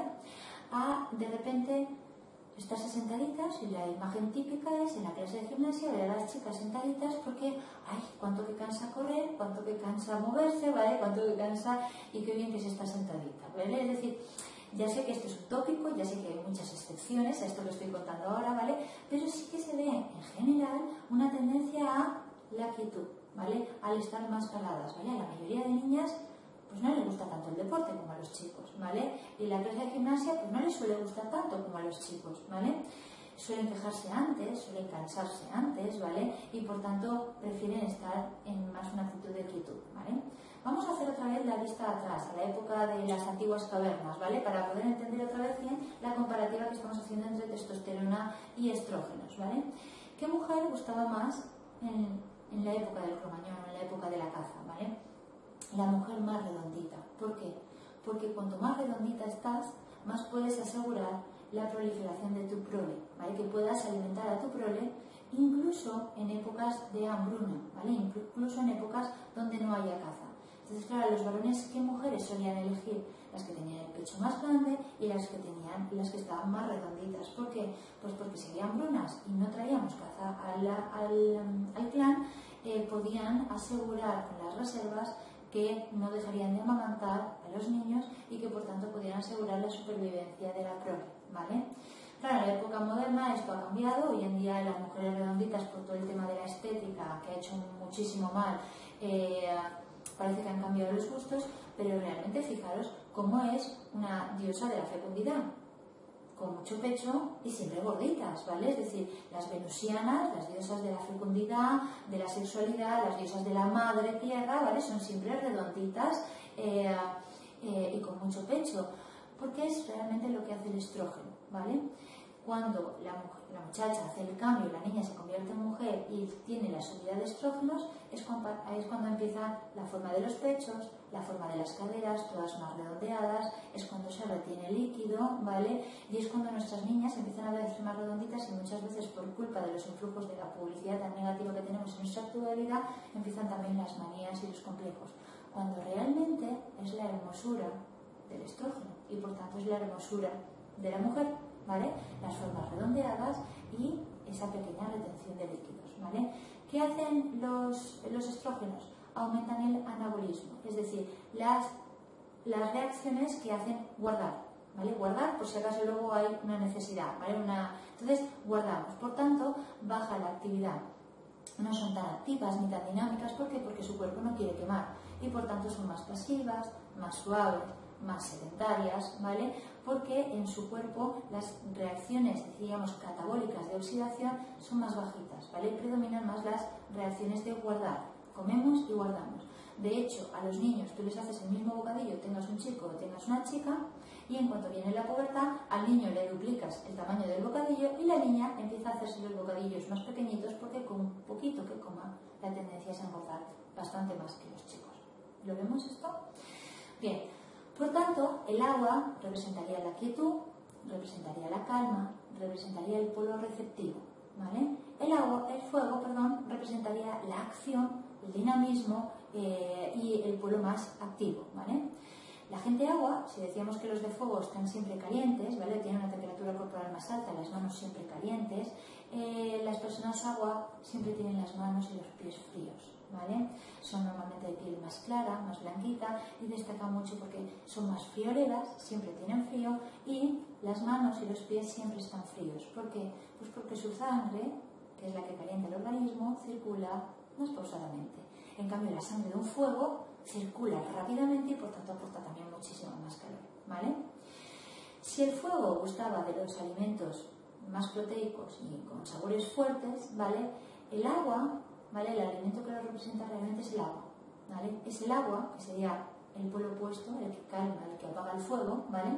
A de repente estarse sentaditas, y la imagen típica es en la clase de gimnasia ver a las chicas sentaditas porque, ay, cuánto que cansa correr, cuánto que cansa moverse, ¿vale? Cuánto que cansa y qué bien que se está sentadita, ¿vale? Es decir, ya sé que esto es utópico, ya sé que hay muchas excepciones a esto que estoy contando ahora, ¿vale? Pero sí que se ve en general una tendencia a la quietud, ¿vale? Al estar más paradas, ¿vale? A la mayoría de niñas pues no les gusta tanto el deporte como a los chicos, ¿vale? Y la clase de gimnasia pues no les suele gustar tanto como a los chicos, ¿vale? Suelen quejarse antes, suelen cansarse antes, ¿vale? Y por tanto prefieren estar en más una actitud de quietud, ¿vale? Vamos a hacer otra vez la vista atrás, a la época de las antiguas cavernas, ¿vale? Para poder entender otra vez bien la comparativa que estamos haciendo entre testosterona y estrógenos, ¿vale? ¿Qué mujer gustaba más en, en la época del cromañón, en la época de la caza, ¿vale? La mujer más redondita. ¿Por qué? Porque cuanto más redondita estás, más puedes asegurar la proliferación de tu prole, ¿vale? Que puedas alimentar a tu prole incluso en épocas de hambruna, ¿vale? Incluso en épocas donde no haya caza. Entonces, claro, los varones, ¿qué mujeres solían elegir? Las que tenían el pecho más grande y las que tenían, las que estaban más redonditas. ¿Por qué? Pues porque si había hambrunas y no traíamos caza al, al, al clan, eh, podían asegurar con las reservas que no dejarían de amamantar a los niños y que por tanto podían asegurar la supervivencia de la prole, ¿vale? Claro, en la época moderna esto ha cambiado. Hoy en día las mujeres redonditas, por todo el tema de la estética, que ha hecho muchísimo mal, eh, parece que han cambiado los gustos, pero realmente fijaros cómo es una diosa de la fecundidad, con mucho pecho y siempre gorditas, ¿vale? Es decir, las venusianas, las diosas de la fecundidad, de la sexualidad, las diosas de la madre tierra, ¿vale? Son siempre redonditas eh, eh, y con mucho pecho, porque es realmente lo que hace el estrógeno, ¿vale? Cuando la, mujer, la muchacha hace el cambio, la niña se convierte en mujer y tiene la subida de estrógenos, es cuando, es cuando empieza la forma de los pechos, la forma de las caderas, todas más redondeadas, es cuando se retiene líquido, ¿vale? Y es cuando nuestras niñas empiezan a verse más redonditas y muchas veces por culpa de los influjos de la publicidad tan negativa que tenemos en nuestra actualidad, empiezan también las manías y los complejos, cuando realmente es la hermosura del estrógeno y por tanto es la hermosura de la mujer, ¿vale? Las formas redondeadas y esa pequeña retención de líquidos, ¿vale? ¿Qué hacen los, los estrógenos? Aumentan el anabolismo, es decir, las, las reacciones que hacen guardar, ¿vale? Guardar por si acaso luego hay una necesidad, ¿vale? Una, entonces guardamos, por tanto baja la actividad. No son tan activas ni tan dinámicas, ¿por qué? Porque su cuerpo no quiere quemar y por tanto son más pasivas, más suaves, más sedentarias, ¿vale? Porque en su cuerpo las reacciones, digamos, catabólicas de oxidación son más bajitas, ¿vale? Predominan más las reacciones de guardar. Comemos y guardamos. De hecho, a los niños tú les haces el mismo bocadillo, tengas un chico o tengas una chica, y en cuanto viene la pubertad, al niño le duplicas el tamaño del bocadillo y la niña empieza a hacerse los bocadillos más pequeñitos porque con un poquito que coma, la tendencia es a engordar bastante más que los chicos. ¿Lo vemos esto? Bien. Por tanto, el agua representaría la quietud, representaría la calma, representaría el polo receptivo, ¿vale? El agua, el fuego, perdón, representaría la acción, el dinamismo eh, y el polo más activo, ¿vale? La gente agua, si decíamos que los de fuego están siempre calientes, ¿vale? Tienen una temperatura corporal más alta, las manos siempre calientes, eh, las personas agua siempre tienen las manos y los pies fríos, ¿vale? Son normalmente de piel más clara, más blanquita y destacan mucho porque son más frioleras, siempre tienen frío y las manos y los pies siempre están fríos. ¿Por qué? Pues porque su sangre, que es la que calienta el organismo, circula más pausadamente. En cambio, la sangre de un fuego circula rápidamente y por tanto aporta también muchísimo más calor, ¿vale? Si el fuego gustaba de los alimentos más proteicos y con sabores fuertes, ¿vale? El agua, ¿vale? El alimento que lo representa realmente es el agua, ¿vale? Es el agua, que sería el polo opuesto, el que calma, el que apaga el fuego, ¿vale?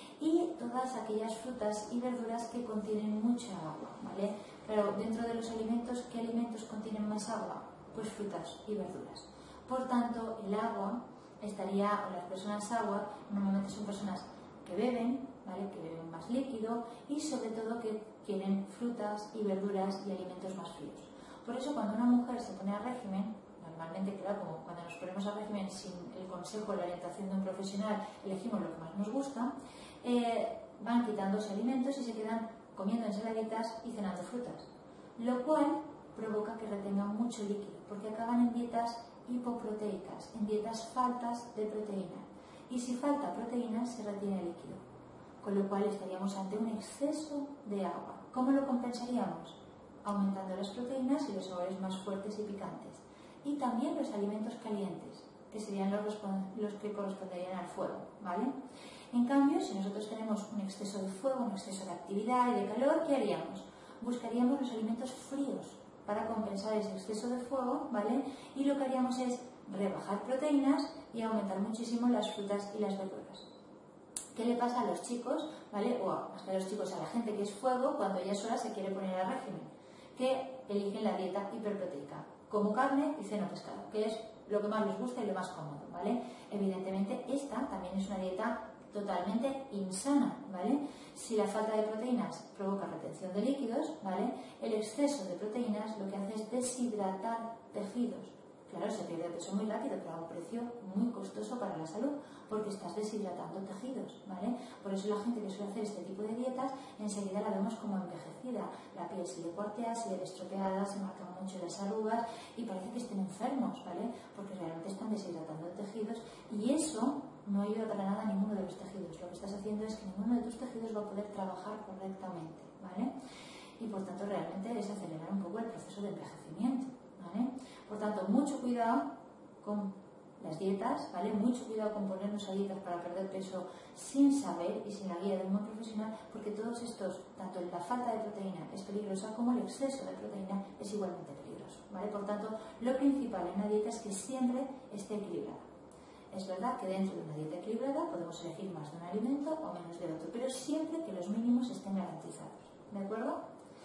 Y todas aquellas frutas y verduras que contienen mucha agua, ¿vale? Claro, dentro de los alimentos, ¿qué alimentos contienen más agua? Pues frutas y verduras. Por tanto, el agua estaría, o las personas agua, normalmente son personas que beben, ¿vale? Que beben más líquido y sobre todo que quieren frutas y verduras y alimentos más fríos. Por eso cuando una mujer se pone a régimen, normalmente, claro, como cuando nos ponemos a régimen sin el consejo o la orientación de un profesional, elegimos lo que más nos gusta, eh, van quitándose alimentos y se quedan comiendo ensaladitas y cenando frutas, lo cual provoca que retengan mucho líquido, porque acaban en dietas hipoproteicas, en dietas faltas de proteína. Y si falta proteína, se retiene líquido, con lo cual estaríamos ante un exceso de agua. ¿Cómo lo compensaríamos? Aumentando las proteínas y los sabores más fuertes y picantes. Y también los alimentos calientes, que serían los, los que corresponderían al fuego, ¿vale? En cambio, si nosotros tenemos un exceso de fuego, un exceso de actividad y de calor, ¿qué haríamos? Buscaríamos los alimentos fríos para compensar ese exceso de fuego, ¿vale? Y lo que haríamos es rebajar proteínas y aumentar muchísimo las frutas y las verduras. ¿Qué le pasa a los chicos, ¿vale? O a, más que a los chicos, a la gente que es fuego, cuando ya es hora se quiere poner a régimen? Que eligen la dieta hiperproteica. Como carne y ceno pescado, que es lo que más les gusta y lo más cómodo, ¿vale? Evidentemente, esta también es una dieta totalmente insana, ¿vale? Si la falta de proteínas provoca retención de líquidos, ¿vale? El exceso de proteínas lo que hace es deshidratar tejidos. Claro, se pierde peso muy rápido, pero a un precio muy costoso para la salud, porque estás deshidratando tejidos, ¿vale? Por eso la gente que suele hacer este tipo de dietas, enseguida la vemos como envejecida. La piel se le cuartea, se le ve estropeada, se marcan mucho las arrugas y parece que estén enfermos, ¿vale? Porque realmente están deshidratando tejidos y eso no ayuda para nada a ninguno de los tejidos. Lo que estás haciendo es que ninguno de tus tejidos va a poder trabajar correctamente, ¿vale? Y por tanto realmente es acelerar un poco el proceso de envejecimiento, ¿vale? Por tanto, mucho cuidado con las dietas, ¿vale? Mucho cuidado con ponernos a dietas para perder peso sin saber y sin la guía de un buen profesional, porque todos estos, tanto la falta de proteína es peligrosa como el exceso de proteína es igualmente peligroso, ¿vale? Por tanto, lo principal en una dieta es que siempre esté equilibrada. Es verdad que dentro de una dieta equilibrada podemos elegir más de un alimento o menos de otro, pero siempre que los mínimos estén garantizados, ¿de acuerdo?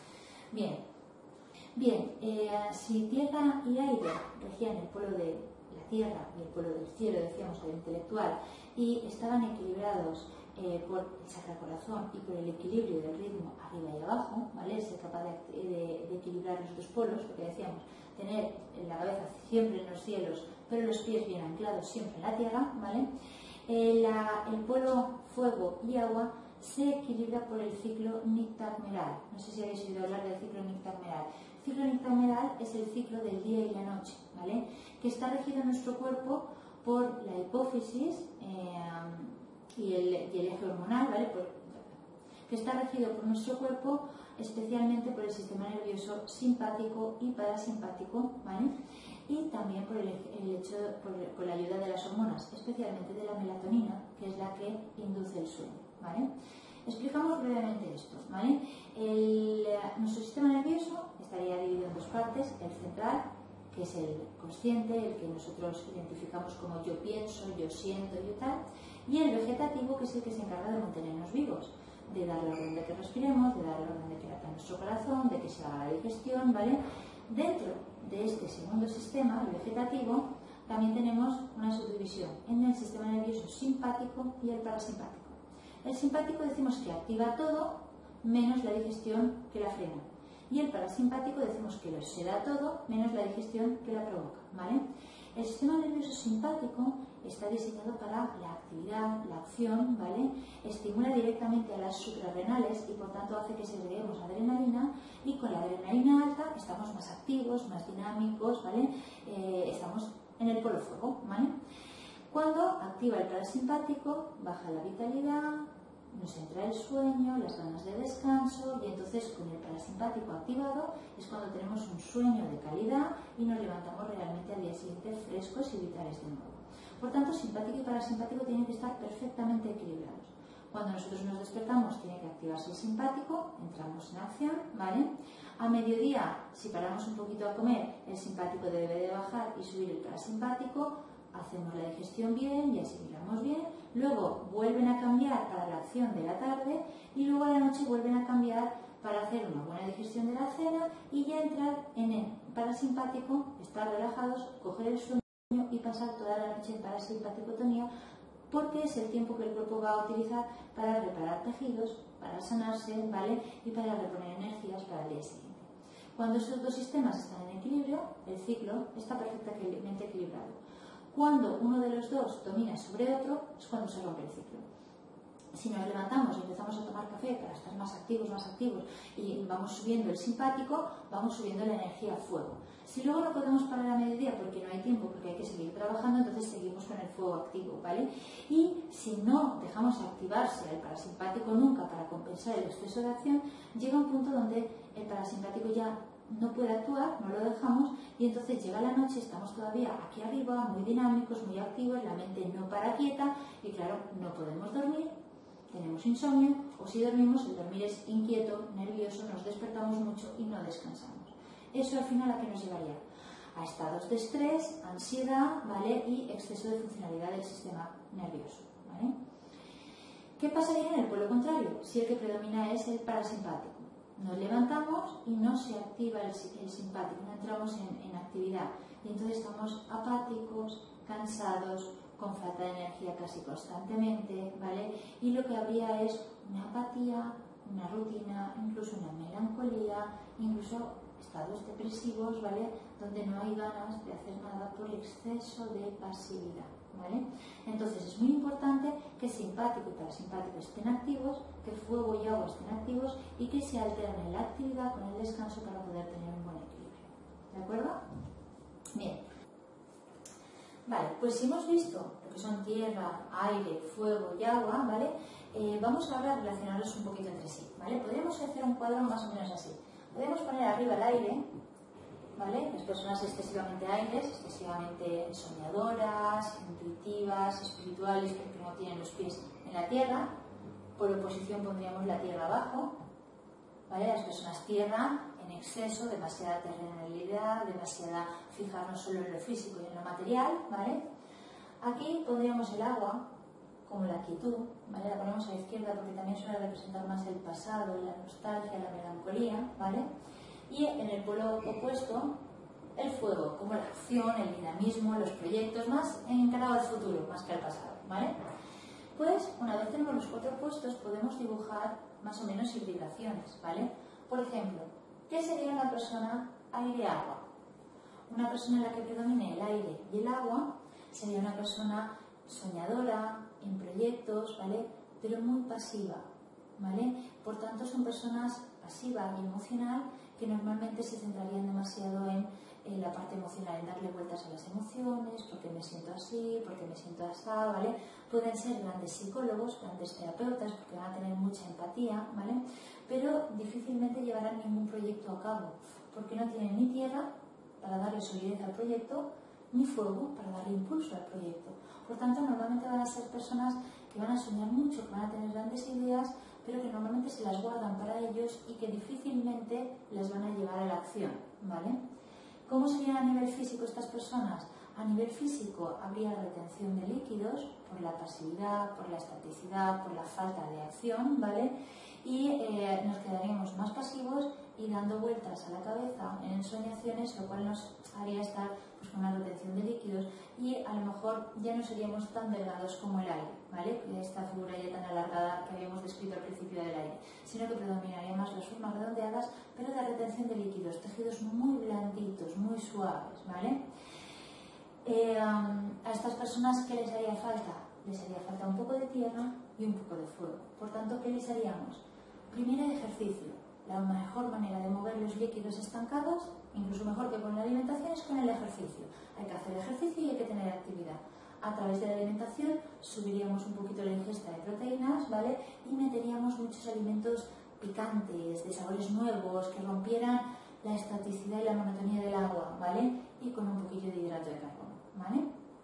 Bien, bien eh, si tierra y aire regían el polo de la tierra y el polo del cielo, decíamos, el intelectual, y estaban equilibrados eh, por el Sagrado Corazón y por el equilibrio del ritmo arriba y abajo, ¿vale? Ser capaz de, de, de equilibrar los dos polos, porque decíamos, tener la cabeza siempre en los cielos, pero los pies bien anclados siempre en la tierra, ¿vale? Eh, la, el polo fuego y agua se equilibra por el ciclo nictameral. No sé si habéis oído hablar del ciclo nictameral. El ciclo nictameral es el ciclo del día y la noche, ¿vale? Que está regido en nuestro cuerpo por la hipófisis eh, y, el, y el eje hormonal, ¿vale? Por, que está regido por nuestro cuerpo especialmente por el sistema nervioso simpático y parasimpático, ¿vale? Y también por, el, el hecho, por, por la ayuda de las hormonas, especialmente de la melatonina, que es la que induce el sueño, ¿vale? Explicamos brevemente esto, ¿vale? El, nuestro sistema nervioso estaría dividido en dos partes: el central, que es el consciente, el que nosotros identificamos como yo pienso, yo siento, yo tal, y el vegetativo, que es el que se encarga de mantenernos vivos, de dar la orden de que respiremos, de dar la orden de que lata nuestro corazón, de que se haga la digestión, ¿vale? Dentro de este segundo sistema, el vegetativo, también tenemos una subdivisión en el sistema nervioso simpático y el parasimpático. El simpático decimos que activa todo menos la digestión que la frena. Y el parasimpático decimos que lo seda todo menos la digestión que la provoca, ¿vale? El sistema nervioso simpático está diseñado para la actividad, la acción, ¿vale? Estimula directamente a las suprarrenales y por tanto hace que segreguemos adrenalina, y con la adrenalina alta estamos más activos, más dinámicos, ¿vale? Eh, estamos en el polo fuego, ¿vale? Cuando activa el parasimpático, baja la vitalidad, nos entra el sueño, las ganas de descanso, y entonces con el parasimpático activado es cuando tenemos un sueño de calidad y nos levantamos realmente al día siguiente frescos y vitales de nuevo. Por tanto, simpático y parasimpático tienen que estar perfectamente equilibrados. Cuando nosotros nos despertamos tiene que activarse el simpático, entramos en acción, ¿vale? A mediodía, si paramos un poquito a comer, el simpático debe de bajar y subir el parasimpático, hacemos la digestión bien y asimilamos bien, luego vuelven a cambiar para la acción de la tarde y luego a la noche vuelven a cambiar para hacer una buena digestión de la cena y ya entrar en el parasimpático, estar relajados, coger el sueño y pasar toda la noche en parasimpaticotonía, porque es el tiempo que el cuerpo va a utilizar para reparar tejidos, para sanarse, ¿vale? Y para reponer energías para el día siguiente. Cuando esos dos sistemas están en equilibrio, el ciclo está perfectamente equilibrado. Cuando uno de los dos domina sobre otro, es cuando se rompe el ciclo. Si nos levantamos y empezamos a tomar café para estar más activos, más activos, y vamos subiendo el simpático, vamos subiendo la energía a fuego. Si luego no podemos parar a mediodía porque no hay tiempo, porque hay que seguir trabajando, entonces seguimos con el fuego activo, ¿vale? Y si no dejamos activarse el parasimpático nunca para compensar el exceso de acción, llega un punto donde el parasimpático ya no puede actuar, no lo dejamos, y entonces llega la noche, estamos todavía aquí arriba, muy dinámicos, muy activos, la mente no para quieta, y claro, no podemos dormir, tenemos insomnio, o si dormimos, el dormir es inquieto, nervioso, nos despertamos mucho y no descansamos. Eso al final a qué nos llevaría? A estados de estrés, ansiedad, ¿vale? Y exceso de funcionalidad del sistema nervioso, ¿vale? ¿Qué pasaría en el polo contrario? Si el que predomina es el parasimpático. Nos levantamos y no se activa el, el simpático, no entramos en, en actividad. Y entonces estamos apáticos, cansados, con falta de energía casi constantemente, ¿vale? Y lo que habría es una apatía, una rutina, incluso una melancolía, incluso estados depresivos, ¿vale? Donde no hay ganas de hacer nada por exceso de pasividad, ¿vale? Entonces es muy importante que simpático y parasimpático estén activos, que fuego y agua estén activos y que se alterne la actividad con el descanso para poder tener un buen equilibrio. ¿De acuerdo? Bien. Vale, pues si hemos visto lo que son tierra, aire, fuego y agua, ¿vale? Eh, vamos ahora a relacionarlos un poquito entre sí, ¿vale? Podríamos hacer un cuadro más o menos así. Podemos poner arriba el aire, ¿vale? Las personas excesivamente aires, excesivamente soñadoras, intuitivas, espirituales, porque no tienen los pies en la tierra. Por oposición pondríamos la tierra abajo, ¿vale? Las personas tierra en exceso, demasiada terrenalidad, demasiada fijarnos solo en lo físico y en lo material, ¿vale? Aquí pondríamos el agua como la quietud, ¿vale? La ponemos a la izquierda porque también suele representar más el pasado, la nostalgia, la melancolía, ¿vale? Y en el polo opuesto, el fuego, como la acción, el dinamismo, los proyectos, más encarado al futuro, más que al pasado, ¿vale? Pues, una vez tenemos los cuatro opuestos, podemos dibujar más o menos hibridaciones, ¿vale? Por ejemplo, ¿qué sería una persona aire-agua? Una persona en la que predomine el aire y el agua sería una persona soñadora, en proyectos, ¿vale? Pero muy pasiva, ¿vale? Por tanto, son personas pasivas y emocional que normalmente se centrarían demasiado en, en la parte emocional, en darle vueltas a las emociones, porque me siento así, porque me siento así, ¿vale? Pueden ser grandes psicólogos, grandes terapeutas, porque van a tener mucha empatía, ¿vale? Pero difícilmente llevarán ningún proyecto a cabo, porque no tienen ni tierra para darle solidez al proyecto, ni fuego para darle impulso al proyecto. Por tanto, normalmente van a ser personas que van a soñar mucho, que van a tener grandes ideas, pero que normalmente se las guardan para ellos y que difícilmente les van a llevar a la acción, ¿vale? ¿Cómo serían a nivel físico estas personas? A nivel físico habría retención de líquidos por la pasividad, por la estaticidad, por la falta de acción, ¿vale? Y eh, nos quedaríamos más pasivos y dando vueltas a la cabeza en ensoñaciones, lo cual nos haría estar pues con una retención de líquidos, y a lo mejor ya no seríamos tan delgados como el aire, ¿vale? Esta figura ya tan alargada que habíamos descrito al principio del aire, sino que predominarían más las formas redondeadas, pero de retención de líquidos, tejidos muy blanditos, muy suaves, ¿vale? Eh, a estas personas, ¿qué les haría falta? Les haría falta un poco de tierra y un poco de fuego. Por tanto, ¿qué les haríamos? Primero, el ejercicio. La mejor manera de mover los líquidos estancados, incluso mejor que con la alimentación, es con el ejercicio. Hay que hacer ejercicio y hay que tener actividad. A través de la alimentación subiríamos un poquito la ingesta de proteínas, ¿vale? Y meteríamos muchos alimentos picantes, de sabores nuevos, que rompieran la estaticidad y la monotonía del agua, ¿vale? Y con un poquillo de hidrato de carbono, ¿vale?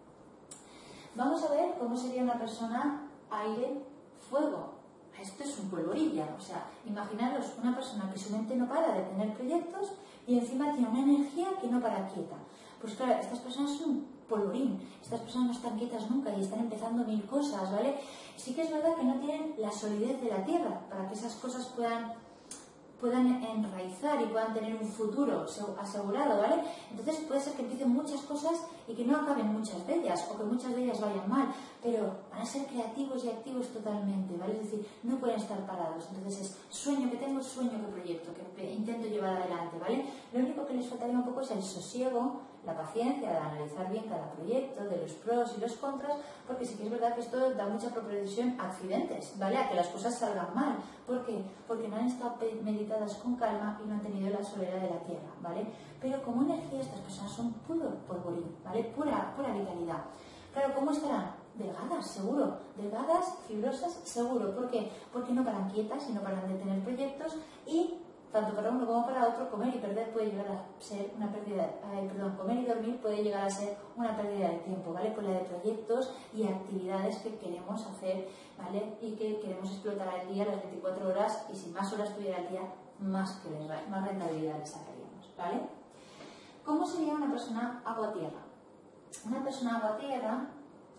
Vamos a ver cómo sería una persona aire-fuego. Esto es un polvorilla, o sea, imaginaros una persona que su mente no para de tener proyectos y encima tiene una energía que no para quieta. Pues claro, estas personas son un polvorín, estas personas no están quietas nunca y están empezando mil cosas, ¿vale? Sí que es verdad que no tienen la solidez de la tierra para que esas cosas puedan, puedan enraizar y puedan tener un futuro asegurado, ¿vale? Entonces puede ser que empiecen muchas cosas y que no acaben muchas de ellas, o que muchas de ellas vayan mal, pero van a ser creativos y activos totalmente, ¿vale? Es decir, no pueden estar parados. Entonces es sueño que tengo, sueño que proyecto, que intento llevar adelante, ¿vale? Lo único que les faltaría un poco es el sosiego, la paciencia de analizar bien cada proyecto, de los pros y los contras, porque sí que es verdad que esto da mucha propensión a accidentes, ¿vale? A que las cosas salgan mal. ¿Por qué? Porque no han estado meditadas con calma y no han tenido la solera de la tierra, ¿vale? Pero como energía estas personas son puro polvorín, ¿vale? Pura, pura vitalidad. Claro, ¿cómo estarán? Delgadas, seguro. Delgadas, fibrosas, seguro. ¿Por qué? Porque no paran quietas y no paran de tener proyectos, y tanto para uno como para otro, comer y perder puede llegar a ser una pérdida, eh, perdón, comer y dormir puede llegar a ser una pérdida de tiempo, ¿vale? Con la de proyectos y actividades que queremos hacer, ¿vale? Y que queremos explotar al día las veinticuatro horas, y si más horas tuviera al día, más, que les, más rentabilidad les sacaríamos, ¿vale? ¿Cómo sería una persona agua-tierra? Una persona agua-tierra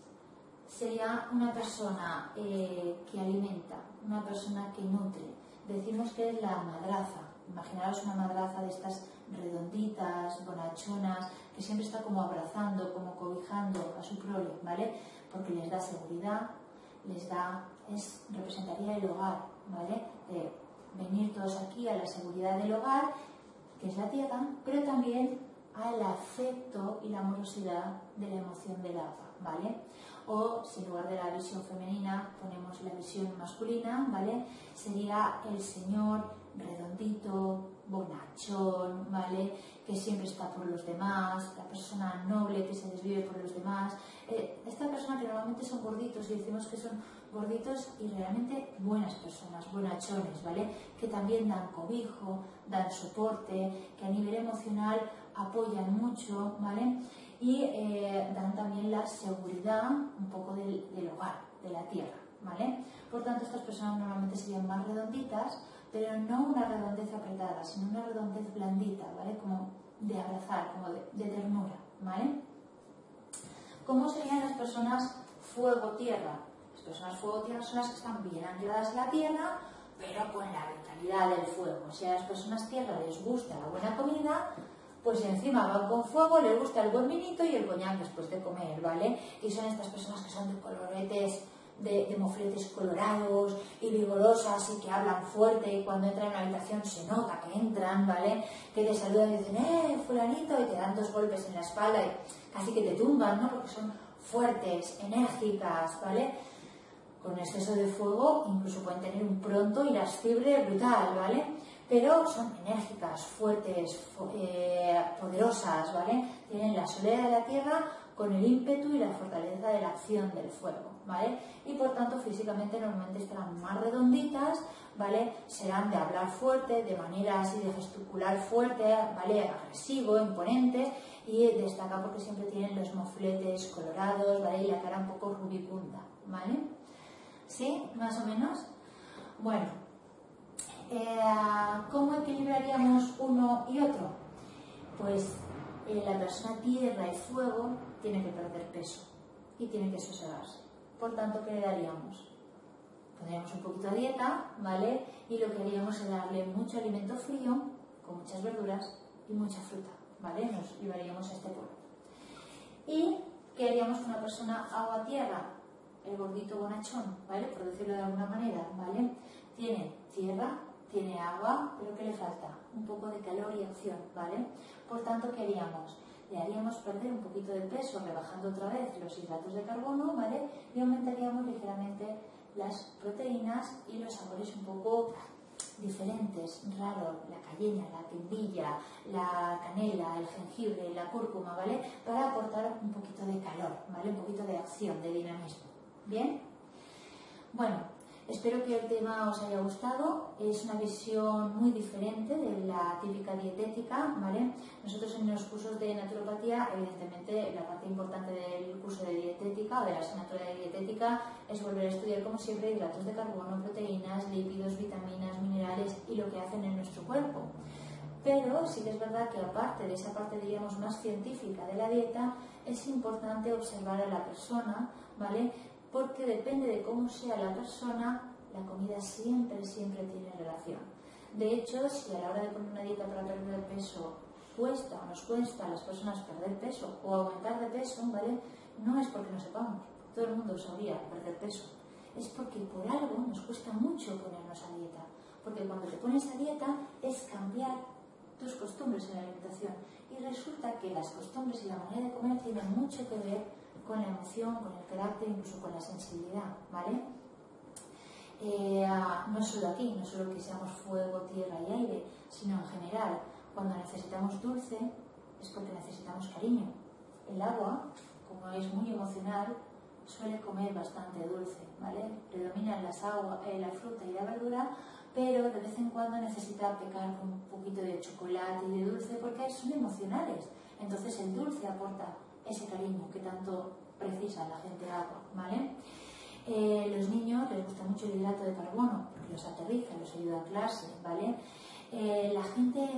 sería una persona eh, que alimenta, una persona que nutre. Decimos que es la madraza. Imaginaros una madraza de estas redonditas, bonachonas, que siempre está como abrazando, como cobijando a su prole, ¿vale? Porque les da seguridad, les da, es, representaría el hogar, ¿vale? De venir todos aquí a la seguridad del hogar, que es la tierra, pero también al afecto y la amorosidad de la emoción del agua, ¿vale? O si en lugar de la visión femenina ponemos la visión masculina, ¿vale? Sería el señor redondito, bonachón, ¿vale? Que siempre está por los demás, la persona noble que se desvive por los demás. Eh, esta persona que normalmente son gorditos, y decimos que son gorditos y realmente buenas personas, bonachones, ¿vale? Que también dan cobijo, dan soporte, que a nivel emocional apoyan mucho, ¿vale? Y eh, dan también la seguridad un poco del, del hogar, de la tierra, ¿vale? Por tanto, estas personas normalmente serían más redonditas, pero no una redondez apretada, sino una redondez blandita, ¿vale? Como de abrazar, como de, de ternura, ¿vale? ¿Cómo serían las personas fuego-tierra? Las personas fuego-tierra son las que están bien ancladas a la tierra, pero con la vitalidad del fuego. Si a las personas tierra les gusta la buena comida, pues encima van con fuego, les gusta el buen vinito y el coñac después de comer, ¿vale? Y son estas personas que son de coloretes, de, de mofletes colorados y vigorosas, y que hablan fuerte, y cuando entran en una habitación se nota que entran, ¿vale? Que te saludan y dicen, ¡eh, fulanito! Y te dan dos golpes en la espalda y casi que te tumban, ¿no? Porque son fuertes, enérgicas, ¿vale? Con exceso de fuego incluso pueden tener un pronto irascible brutal, ¿vale? Pero son enérgicas, fuertes, eh, poderosas, ¿vale? Tienen la solera de la tierra con el ímpetu y la fortaleza de la acción del fuego, ¿vale? Y por tanto físicamente normalmente estarán más redonditas, ¿vale? Serán de hablar fuerte, de manera así de gesticular fuerte, ¿vale? Agresivo, imponente, y destaca porque siempre tienen los mofletes colorados, ¿vale? Y la cara un poco rubicunda, ¿vale? ¿Sí? ¿Más o menos? Bueno. Eh, ¿Cómo equilibraríamos uno y otro? Pues eh, la persona tierra y fuego tiene que perder peso y tiene que sosegarse. Por tanto, ¿qué le daríamos? Pondríamos un poquito de dieta, ¿vale? Y lo que haríamos es darle mucho alimento frío, con muchas verduras y mucha fruta, ¿vale? Nos llevaríamos a este pueblo. ¿Y qué haríamos con una persona agua-tierra? El gordito bonachón, ¿vale? Por decirlo de alguna manera, ¿vale? Tiene tierra, tiene agua, pero ¿qué le falta? Un poco de calor y acción, ¿vale? Por tanto, ¿qué haríamos? Le haríamos perder un poquito de peso, rebajando otra vez los hidratos de carbono, ¿vale? Y aumentaríamos ligeramente las proteínas y los sabores un poco diferentes, raros, la cayena, la pimbilla, la canela, el jengibre, la cúrcuma, ¿vale? Para aportar un poquito de calor, ¿vale? Un poquito de acción, de dinamismo. ¿Bien? Bueno, espero que el tema os haya gustado. Es una visión muy diferente de la típica dietética, ¿vale? Nosotros en los cursos de naturopatía, evidentemente, la parte importante del curso de dietética o de la asignatura de dietética es volver a estudiar, como siempre, hidratos de carbono, proteínas, lípidos, vitaminas, minerales y lo que hacen en nuestro cuerpo. Pero sí que es verdad que aparte de esa parte, diríamos, más científica de la dieta, es importante observar a la persona, ¿vale? Porque depende de cómo sea la persona, la comida siempre, siempre tiene relación. De hecho, si a la hora de poner una dieta para perder peso cuesta o nos cuesta a las personas perder peso o aumentar de peso, ¿vale? No es porque no sepamos, todo el mundo sabría perder peso, es porque por algo nos cuesta mucho ponernos a dieta, porque cuando te pones a dieta es cambiar tus costumbres en la alimentación y resulta que las costumbres y la manera de comer tienen mucho que ver con la emoción, con el carácter, incluso con la sensibilidad, ¿vale? Eh, no solo aquí, no solo que seamos fuego, tierra y aire, sino en general, cuando necesitamos dulce es porque necesitamos cariño. El agua, como es muy emocional, suele comer bastante dulce, ¿vale? Predominan las aguas, eh, la fruta y la verdura, pero de vez en cuando necesita pecar con un poquito de chocolate y de dulce porque son emocionales. Entonces el dulce aporta ese cariño que tanto precisa la gente agua, ¿vale? Eh, los niños les gusta mucho el hidrato de carbono porque los aterriza, los ayuda a anclarse, ¿vale? Eh, la gente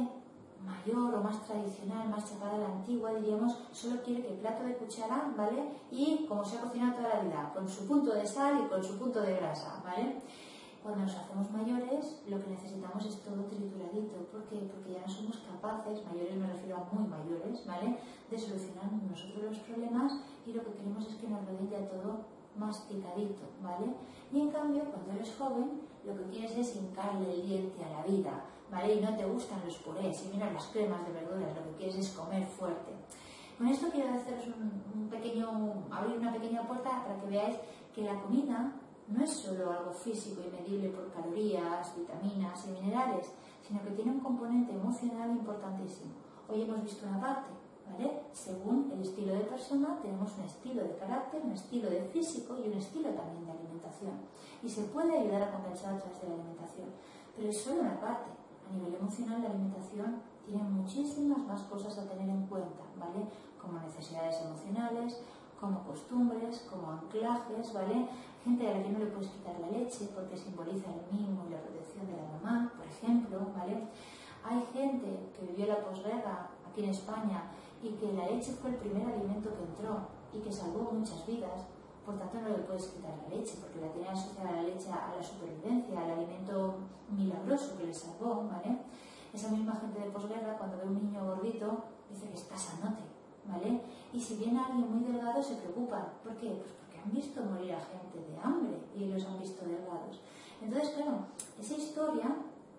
mayor o más tradicional, más chapada a la antigua, diríamos, solo quiere que plato de cuchara, ¿vale? Y como se ha cocinado toda la vida, con su punto de sal y con su punto de grasa, ¿vale? Cuando nos hacemos mayores, lo que necesitamos es todo trituradito. ¿Por qué? Porque ya no somos capaces, mayores me refiero a muy mayores, ¿vale?, de solucionar nosotros los problemas y lo que queremos es que nos lo den ya todo masticadito, ¿vale? Y en cambio, cuando eres joven, lo que quieres es hincarle el diente a la vida, ¿vale? Y no te gustan los purés y mira las cremas de verduras, lo que quieres es comer fuerte. Con esto quiero haceros un, un pequeño, abrir una pequeña puerta para que veáis que la comida no es solo algo físico y medible por calorías, vitaminas y minerales, sino que tiene un componente emocional importantísimo. Hoy hemos visto una parte, ¿vale? Según el estilo de persona, tenemos un estilo de carácter, un estilo de físico y un estilo también de alimentación. Y se puede ayudar a compensar a través de la alimentación, pero es solo una parte. A nivel emocional, la alimentación tiene muchísimas más cosas a tener en cuenta, ¿vale? Como necesidades emocionales, como costumbres, como anclajes, ¿vale? Gente a la que no le puedes quitar la leche porque simboliza el mimo y la protección de la mamá, por ejemplo, ¿vale? Hay gente que vivió la posguerra aquí en España y que la leche fue el primer alimento que entró y que salvó muchas vidas, por tanto no le puedes quitar la leche porque la tenía asociada a la leche a la supervivencia, al alimento milagroso que le salvó, ¿vale? Esa misma gente de posguerra, cuando ve un niño gordito, dice que está sanote, ¿vale? Y si viene alguien muy delgado, se preocupan. ¿Por qué? Pues porque han visto morir a gente de hambre y los han visto delgados. Entonces, claro, esa historia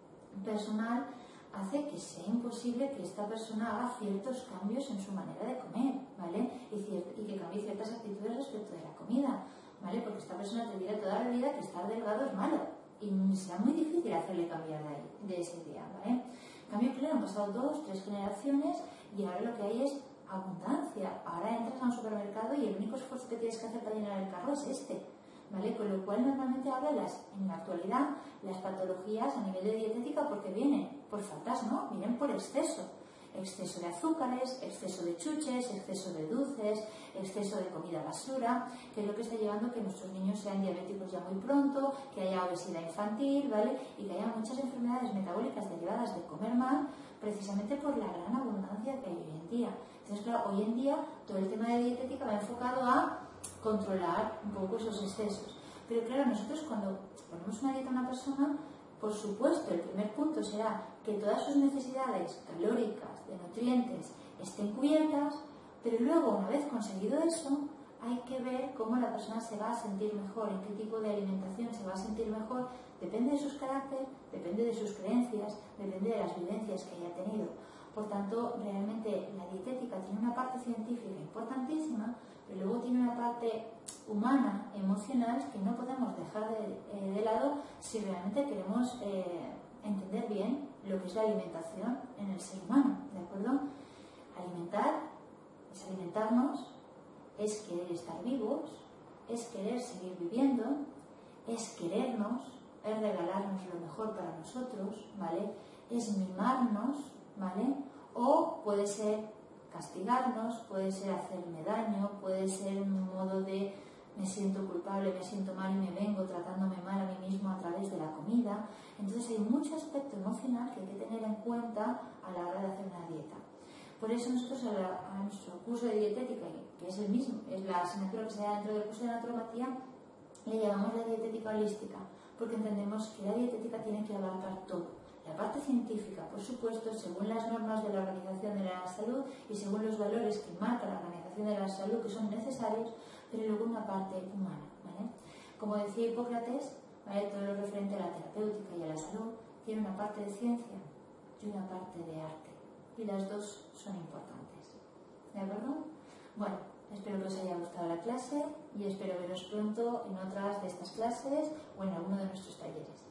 personal hace que sea imposible que esta persona haga ciertos cambios en su manera de comer, ¿vale? Y, y que cambie ciertas actitudes respecto de la comida, ¿vale? Porque esta persona te dirá toda la vida que estar delgado es malo y será muy difícil hacerle cambiar de, ahí, de ese día, ¿vale? En cambio, claro, han pasado dos, tres generaciones y ahora lo que hay es abundancia. Ahora entras a un supermercado y el único esfuerzo que tienes que hacer para llenar el carro es este, ¿vale? Con lo cual normalmente ahora las, en la actualidad las patologías a nivel de dietética, porque vienen por faltas, ¿no? Vienen por exceso. Exceso de azúcares, exceso de chuches, exceso de dulces, exceso de comida basura, que es lo que está llevando a que nuestros niños sean diabéticos ya muy pronto, que haya obesidad infantil, ¿vale? Y que haya muchas enfermedades metabólicas derivadas de comer mal, precisamente por la gran abundancia que hay hoy en día. Entonces, claro, hoy en día todo el tema de dietética va enfocado a controlar un poco esos excesos. Pero claro, nosotros cuando ponemos una dieta a una persona, por supuesto, el primer punto será que todas sus necesidades calóricas, de nutrientes, estén cubiertas, Pero luego, una vez conseguido eso, hay que ver cómo la persona se va a sentir mejor, en qué tipo de alimentación se va a sentir mejor. Depende de sus caracteres, depende de sus creencias, depende de las vivencias que haya tenido. Por tanto, realmente la dietética tiene una parte científica importantísima, pero luego tiene una parte humana, emocional, que no podemos dejar de, eh, de lado si realmente queremos eh, entender bien lo que es la alimentación en el ser humano, ¿de acuerdo? Alimentar es alimentarnos, es querer estar vivos, es querer seguir viviendo, es querernos, es regalarnos lo mejor para nosotros, ¿vale? Es mimarnos, ¿vale? O puede ser castigarnos, puede ser hacerme daño, puede ser un modo de me siento culpable, me siento mal y me vengo tratándome mal a mí mismo a través de la comida. Entonces hay mucho aspecto emocional que hay que tener en cuenta a la hora de hacer una dieta. Por eso nosotros a, la, a nuestro curso de dietética, que es el mismo, es la asignatura que se da dentro del curso de naturopatía, le llamamos la dietética holística, porque entendemos que la dietética tiene que abarcar todo. La parte científica, por supuesto, según las normas de la Organización de la Salud y según los valores que marca la Organización de la Salud, que son necesarios, pero luego una parte humana, ¿vale? Como decía Hipócrates, ¿vale? Todo lo referente a la terapéutica y a la salud tiene una parte de ciencia y una parte de arte, y las dos son importantes, ¿de acuerdo? Bueno, espero que os haya gustado la clase y espero veros pronto en otras de estas clases o en alguno de nuestros talleres.